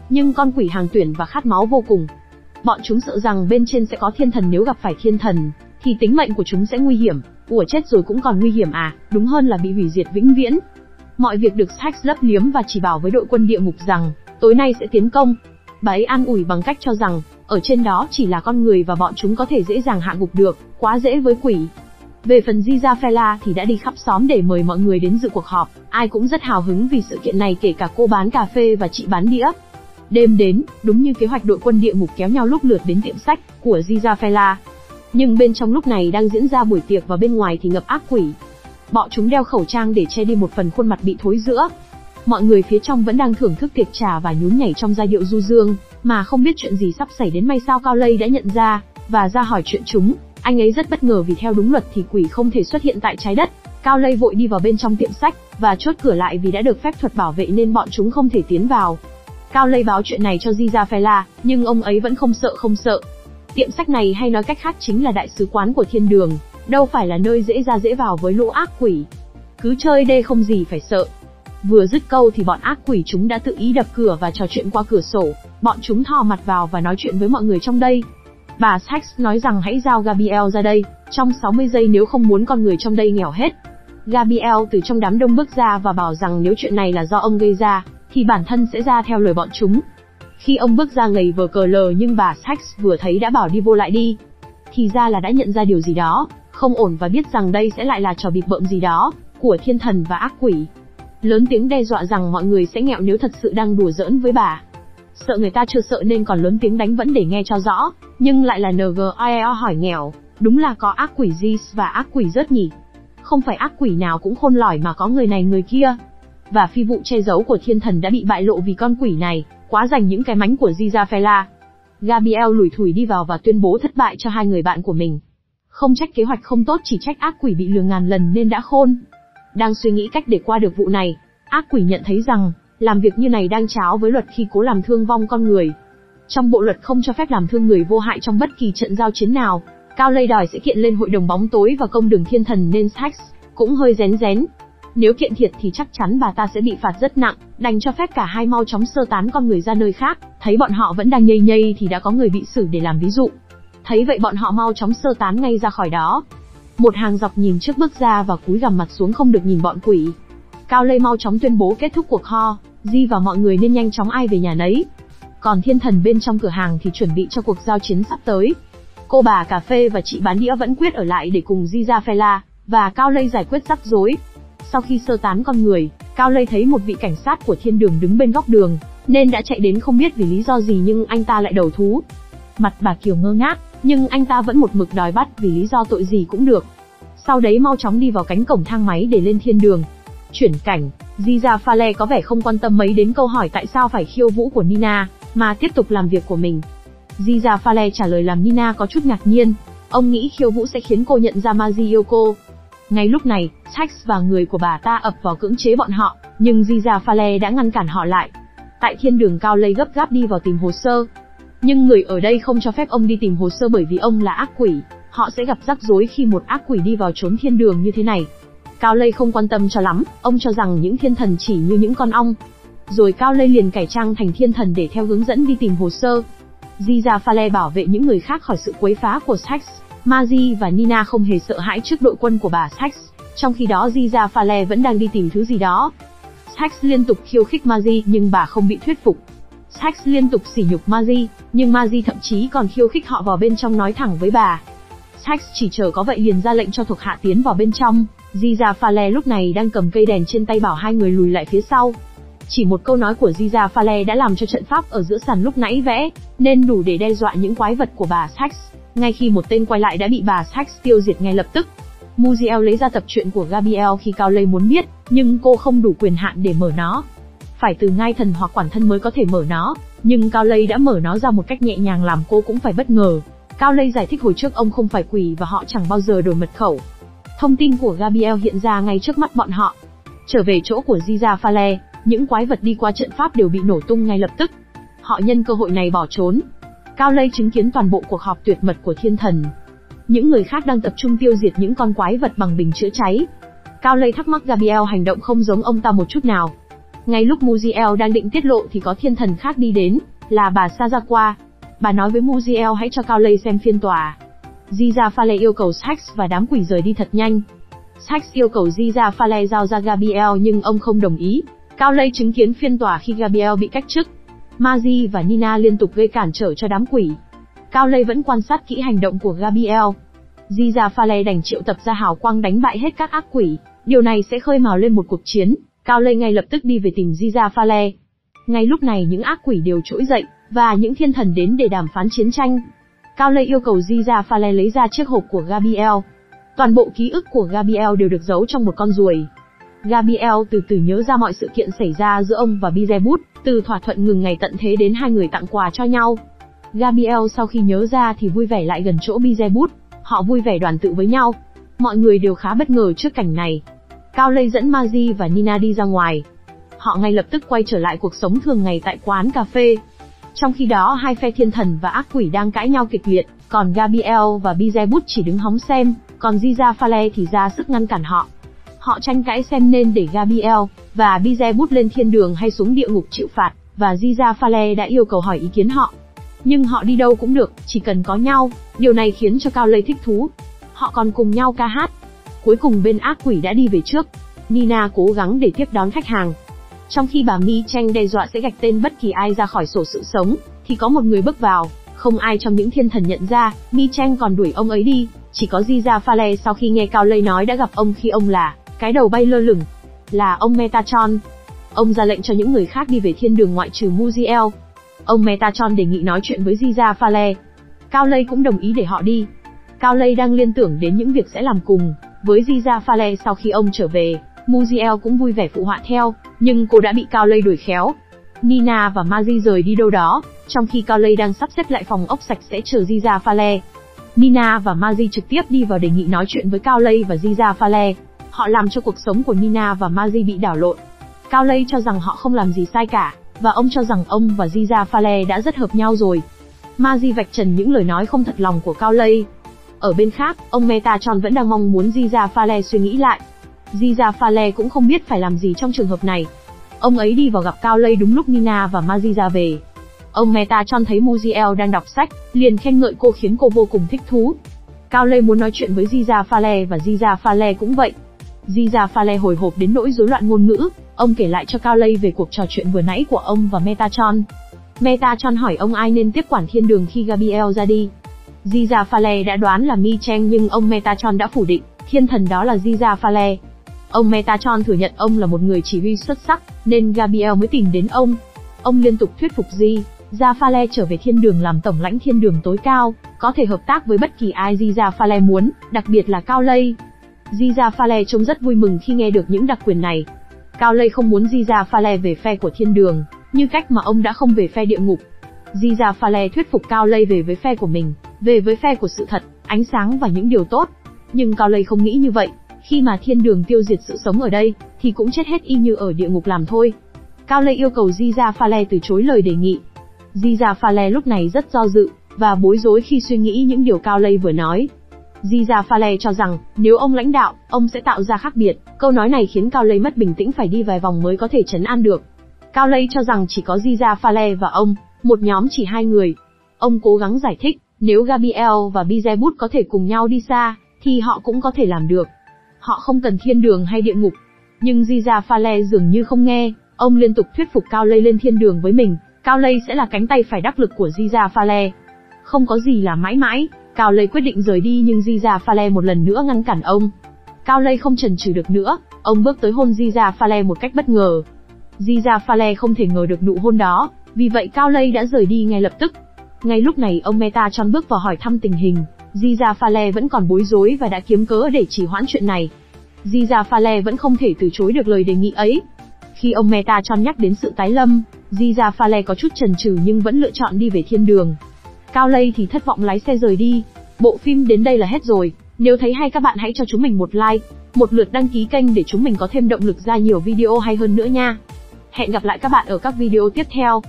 nhưng con quỷ hàng tuyển và khát máu vô cùng. Bọn chúng sợ rằng bên trên sẽ có thiên thần, nếu gặp phải thiên thần, thì tính mệnh của chúng sẽ nguy hiểm. Ủa, chết rồi cũng còn nguy hiểm à, đúng hơn là bị hủy diệt vĩnh viễn. Mọi việc được Sax lấp liếm và chỉ bảo với đội quân địa ngục rằng, tối nay sẽ tiến công. Bà ấy an ủi bằng cách cho rằng, ở trên đó chỉ là con người và bọn chúng có thể dễ dàng hạ gục được, quá dễ với quỷ. Về phần Gizafela thì đã đi khắp xóm để mời mọi người đến dự cuộc họp, ai cũng rất hào hứng vì sự kiện này, kể cả cô bán cà phê và chị bán đĩa. Đêm đến, đúng như kế hoạch, đội quân địa ngục kéo nhau lúc lượt đến tiệm sách của Gizafela. Nhưng bên trong lúc này đang diễn ra buổi tiệc và bên ngoài thì ngập ác quỷ. Bọn chúng đeo khẩu trang để che đi một phần khuôn mặt bị thối rữa. Mọi người phía trong vẫn đang thưởng thức tiệc trà và nhún nhảy trong giai điệu du dương, mà không biết chuyện gì sắp xảy đến. May sao Cao Lây đã nhận ra, và ra hỏi chuyện chúng. Anh ấy rất bất ngờ vì theo đúng luật thì quỷ không thể xuất hiện tại trái đất. Cao Lây vội đi vào bên trong tiệm sách, và chốt cửa lại vì đã được phép thuật bảo vệ nên bọn chúng không thể tiến vào. Cao Lây báo chuyện này cho Gizafela, nhưng ông ấy vẫn không sợ. Tiệm sách này, hay nói cách khác chính là đại sứ quán của thiên đường, đâu phải là nơi dễ ra dễ vào với lũ ác quỷ. Cứ chơi đê không gì phải sợ. Vừa dứt câu thì bọn ác quỷ chúng đã tự ý đập cửa và trò chuyện qua cửa sổ. Bọn chúng thò mặt vào và nói chuyện với mọi người trong đây. Bà Sax nói rằng hãy giao Gabriel ra đây, trong 60 giây, nếu không muốn con người trong đây nghèo hết. Gabriel từ trong đám đông bước ra và bảo rằng nếu chuyện này là do ông gây ra, thì bản thân sẽ ra theo lời bọn chúng. Khi ông bước ra ngầy vờ cờ lờ, nhưng bà Sax vừa thấy đã bảo đi vô lại đi. Thì ra là đã nhận ra điều gì đó không ổn và biết rằng đây sẽ lại là trò bịp bợm gì đó của thiên thần và ác quỷ. Lớn tiếng đe dọa rằng mọi người sẽ nghèo nếu thật sự đang đùa giỡn với bà. Sợ người ta chưa sợ nên còn lớn tiếng đánh vẫn để nghe cho rõ, nhưng lại là NGIEO hỏi nghèo, đúng là có ác quỷ Gis và ác quỷ rớt nhỉ. Không phải ác quỷ nào cũng khôn lỏi mà có người này người kia. Và phi vụ che giấu của thiên thần đã bị bại lộ vì con quỷ này quá dành những cái mánh của Gizafela. Gabriel lủi thủi đi vào và tuyên bố thất bại cho hai người bạn của mình. Không trách kế hoạch không tốt, chỉ trách ác quỷ bị lừa ngàn lần nên đã khôn. Đang suy nghĩ cách để qua được vụ này, ác quỷ nhận thấy rằng làm việc như này đang trái với luật khi cố làm thương vong con người. Trong bộ luật không cho phép làm thương người vô hại trong bất kỳ trận giao chiến nào. Cao Lây đòi sẽ kiện lên hội đồng bóng tối và công đường thiên thần nên Sax cũng hơi rén rén. Nếu kiện thiệt thì chắc chắn bà ta sẽ bị phạt rất nặng, đành cho phép cả hai mau chóng sơ tán con người ra nơi khác. Thấy bọn họ vẫn đang nhây nhây thì đã có người bị xử để làm ví dụ. Thấy vậy bọn họ mau chóng sơ tán ngay ra khỏi đó. Một hàng dọc nhìn trước bước ra và cúi gằm mặt xuống không được nhìn bọn quỷ. Cao Lây mau chóng tuyên bố kết thúc cuộc ho, Di và mọi người nên nhanh chóng ai về nhà nấy. Còn thiên thần bên trong cửa hàng thì chuẩn bị cho cuộc giao chiến sắp tới. Cô bà cà phê và chị bán đĩa vẫn quyết ở lại để cùng Gizafela và Cao Lây giải quyết rắc rối. Sau khi sơ tán con người, Cao Lây thấy một vị cảnh sát của thiên đường đứng bên góc đường, nên đã chạy đến, không biết vì lý do gì nhưng anh ta lại đầu thú. Mặt bà Kiều ngơ ngác, nhưng anh ta vẫn một mực đòi bắt vì lý do tội gì cũng được. Sau đấy mau chóng đi vào cánh cổng thang máy để lên thiên đường. Chuyển cảnh, Gizafale có vẻ không quan tâm mấy đến câu hỏi tại sao phải khiêu vũ của Nina, mà tiếp tục làm việc của mình. Gizafale trả lời làm Nina có chút ngạc nhiên. Ông nghĩ khiêu vũ sẽ khiến cô nhận ra Maji yêu cô. Ngay lúc này, Sax và người của bà ta ập vào cưỡng chế bọn họ, nhưng Gizafale đã ngăn cản họ lại. Tại thiên đường, Cao Lây gấp gáp đi vào tìm hồ sơ. Nhưng người ở đây không cho phép ông đi tìm hồ sơ bởi vì ông là ác quỷ, họ sẽ gặp rắc rối khi một ác quỷ đi vào trốn thiên đường như thế này. Cao Lây không quan tâm cho lắm, ông cho rằng những thiên thần chỉ như những con ong. Rồi Cao Lây liền cải trang thành thiên thần để theo hướng dẫn đi tìm hồ sơ. Gizafale bảo vệ những người khác khỏi sự quấy phá của Sax. Maji và Nina không hề sợ hãi trước đội quân của bà Sax, trong khi đó Gizafale vẫn đang đi tìm thứ gì đó. Sax liên tục khiêu khích Maji nhưng bà không bị thuyết phục. Sax liên tục sỉ nhục Maji, nhưng Maji thậm chí còn khiêu khích họ vào bên trong nói thẳng với bà. Sax chỉ chờ có vậy liền ra lệnh cho thuộc hạ tiến vào bên trong. Gizafale lúc này đang cầm cây đèn trên tay bảo hai người lùi lại phía sau. Chỉ một câu nói của Gizafale đã làm cho trận pháp ở giữa sàn lúc nãy vẽ nên đủ để đe dọa những quái vật của bà Sax. Ngay khi một tên quay lại đã bị bà Sax tiêu diệt ngay lập tức. Muziel lấy ra tập truyện của Gabriel khi Cao Lây muốn biết, nhưng cô không đủ quyền hạn để mở nó. Phải từ ngai thần hoặc quản thân mới có thể mở nó, nhưng Cao Lây đã mở nó ra một cách nhẹ nhàng làm cô cũng phải bất ngờ. Cao Lây giải thích hồi trước ông không phải quỷ và họ chẳng bao giờ đổi mật khẩu. Thông tin của Gabriel hiện ra ngay trước mắt bọn họ. Trở về chỗ của Gizafale, những quái vật đi qua trận pháp đều bị nổ tung ngay lập tức. Họ nhân cơ hội này bỏ trốn. Cao Lây chứng kiến toàn bộ cuộc họp tuyệt mật của thiên thần. Những người khác đang tập trung tiêu diệt những con quái vật bằng bình chữa cháy. Cao Lây thắc mắc Gabriel hành động không giống ông ta một chút nào. Ngay lúc Muziel đang định tiết lộ thì có thiên thần khác đi đến, là bà Sazawa. Bà nói với Muziel hãy cho Cao Lây xem phiên tòa. Jizafale yêu cầu Sax và đám quỷ rời đi thật nhanh. Sax yêu cầu Jizafale giao ra Gabriel nhưng ông không đồng ý. Cao Lây chứng kiến phiên tòa khi Gabriel bị cách chức. Magi và Nina liên tục gây cản trở cho đám quỷ. Cao Lây vẫn quan sát kỹ hành động của Gabriel. Jizafale đành triệu tập ra hào quang đánh bại hết các ác quỷ. Điều này sẽ khơi mào lên một cuộc chiến. Cao Lây ngay lập tức đi về tìm Jizafale. Ngay lúc này những ác quỷ đều trỗi dậy, và những thiên thần đến để đàm phán chiến tranh. Cao Lây yêu cầu Jizafale lấy ra chiếc hộp của Gabriel. Toàn bộ ký ức của Gabriel đều được giấu trong một con ruồi. Gabriel từ từ nhớ ra mọi sự kiện xảy ra giữa ông và Beelzebub, từ thỏa thuận ngừng ngày tận thế đến hai người tặng quà cho nhau. Gabriel sau khi nhớ ra thì vui vẻ lại gần chỗ Beelzebub, họ vui vẻ đoàn tụ với nhau. Mọi người đều khá bất ngờ trước cảnh này. Cao Lây dẫn Magi và Nina đi ra ngoài. Họ ngay lập tức quay trở lại cuộc sống thường ngày tại quán cà phê. Trong khi đó hai phe thiên thần và ác quỷ đang cãi nhau kịch liệt, còn Gabriel và Beelzebub chỉ đứng hóng xem, còn Jizafale thì ra sức ngăn cản họ. Họ tranh cãi xem nên để Gabriel và Beelzebub lên thiên đường hay xuống địa ngục chịu phạt, và Jizafale đã yêu cầu hỏi ý kiến họ. Nhưng họ đi đâu cũng được, chỉ cần có nhau, điều này khiến cho Cao Lây thích thú. Họ còn cùng nhau ca hát. Cuối cùng bên ác quỷ đã đi về trước. Nina cố gắng để tiếp đón khách hàng. Trong khi bà Mi Cheng đe dọa sẽ gạch tên bất kỳ ai ra khỏi sổ sự sống, thì có một người bước vào, không ai trong những thiên thần nhận ra, Mi Cheng còn đuổi ông ấy đi. Chỉ có Jizafale sau khi nghe Cao Lây nói đã gặp ông khi ông là cái đầu bay lơ lửng, là ông Metatron. Ông ra lệnh cho những người khác đi về thiên đường ngoại trừ Muziel. Ông Metatron đề nghị nói chuyện với Jizafale. Cao Lây cũng đồng ý để họ đi. Cao Lây đang liên tưởng đến những việc sẽ làm cùng với Jizafale sau khi ông trở về. Muziel cũng vui vẻ phụ họa theo, nhưng cô đã bị Cao Lây đuổi khéo. Nina và Magi rời đi đâu đó, trong khi Cao Lây đang sắp xếp lại phòng ốc sạch sẽ chờ Jizafale. Nina và Magi trực tiếp đi vào đề nghị nói chuyện với Cao Lây và Jizafale. Họ làm cho cuộc sống của Nina và Magi bị đảo lộn. Cao Lây cho rằng họ không làm gì sai cả, và ông cho rằng ông và Jizafale đã rất hợp nhau rồi. Magi vạch trần những lời nói không thật lòng của Cao Lây. Ở bên khác, ông Metatron vẫn đang mong muốn Jizafale suy nghĩ lại. Jizafale cũng không biết phải làm gì trong trường hợp này. Ông ấy đi vào gặp Cao Lây đúng lúc Nina và Magi ra về. Ông Metatron thấy Muziel đang đọc sách, liền khen ngợi cô khiến cô vô cùng thích thú. Cao Lây muốn nói chuyện với Jizafale và Jizafale cũng vậy. Jizafale hồi hộp đến nỗi rối loạn ngôn ngữ, ông kể lại cho Cao Lây về cuộc trò chuyện vừa nãy của ông và Metatron. Metatron hỏi ông ai nên tiếp quản thiên đường khi Gabriel ra đi. Jizafale đã đoán là Mi Cheng nhưng ông Metatron đã phủ định, thiên thần đó là Jizafale. Ông Metatron thừa nhận ông là một người chỉ huy xuất sắc, nên Gabriel mới tìm đến ông. Ông liên tục thuyết phục Jizafale trở về thiên đường làm tổng lãnh thiên đường tối cao, có thể hợp tác với bất kỳ ai Jizafale muốn, đặc biệt là Cao Lây. Jizafale trông rất vui mừng khi nghe được những đặc quyền này. Cao Lây không muốn Jizafale về phe của thiên đường, như cách mà ông đã không về phe địa ngục. Jizafale thuyết phục Cao Lây về với phe của mình, về với phe của sự thật, ánh sáng và những điều tốt. Nhưng Cao Lây không nghĩ như vậy, khi mà thiên đường tiêu diệt sự sống ở đây, thì cũng chết hết y như ở địa ngục làm thôi. Cao Lây yêu cầu Jizafale từ chối lời đề nghị. Jizafale lúc này rất do dự, và bối rối khi suy nghĩ những điều Cao Lây vừa nói. Jizafale cho rằng, nếu ông lãnh đạo, ông sẽ tạo ra khác biệt. Câu nói này khiến Cao Lây mất bình tĩnh phải đi vài vòng mới có thể trấn an được. Cao Lây cho rằng chỉ có Jizafale và ông, một nhóm chỉ hai người. Ông cố gắng giải thích, nếu Gabriel và Beelzebub có thể cùng nhau đi xa, thì họ cũng có thể làm được. Họ không cần thiên đường hay địa ngục. Nhưng Jizafale dường như không nghe, ông liên tục thuyết phục Cao Lây lên thiên đường với mình. Cao Lây sẽ là cánh tay phải đắc lực của Jizafale. Không có gì là mãi mãi, Cao Lây quyết định rời đi nhưng Jizafale một lần nữa ngăn cản ông. Cao Lây không chần chừ được nữa, ông bước tới hôn Jizafale một cách bất ngờ. Jizafale không thể ngờ được nụ hôn đó, vì vậy Cao Lây đã rời đi ngay lập tức. Ngay lúc này ông Metatron bước vào hỏi thăm tình hình. Jizafale vẫn còn bối rối và đã kiếm cớ để trì hoãn chuyện này. Jizafale vẫn không thể từ chối được lời đề nghị ấy. Khi ông Metatron nhắc đến sự tái lâm, Jizafale có chút chần chừ nhưng vẫn lựa chọn đi về thiên đường. Cao Lây thì thất vọng lái xe rời đi. Bộ phim đến đây là hết rồi. Nếu thấy hay các bạn hãy cho chúng mình một like, một lượt đăng ký kênh để chúng mình có thêm động lực ra nhiều video hay hơn nữa nha. Hẹn gặp lại các bạn ở các video tiếp theo.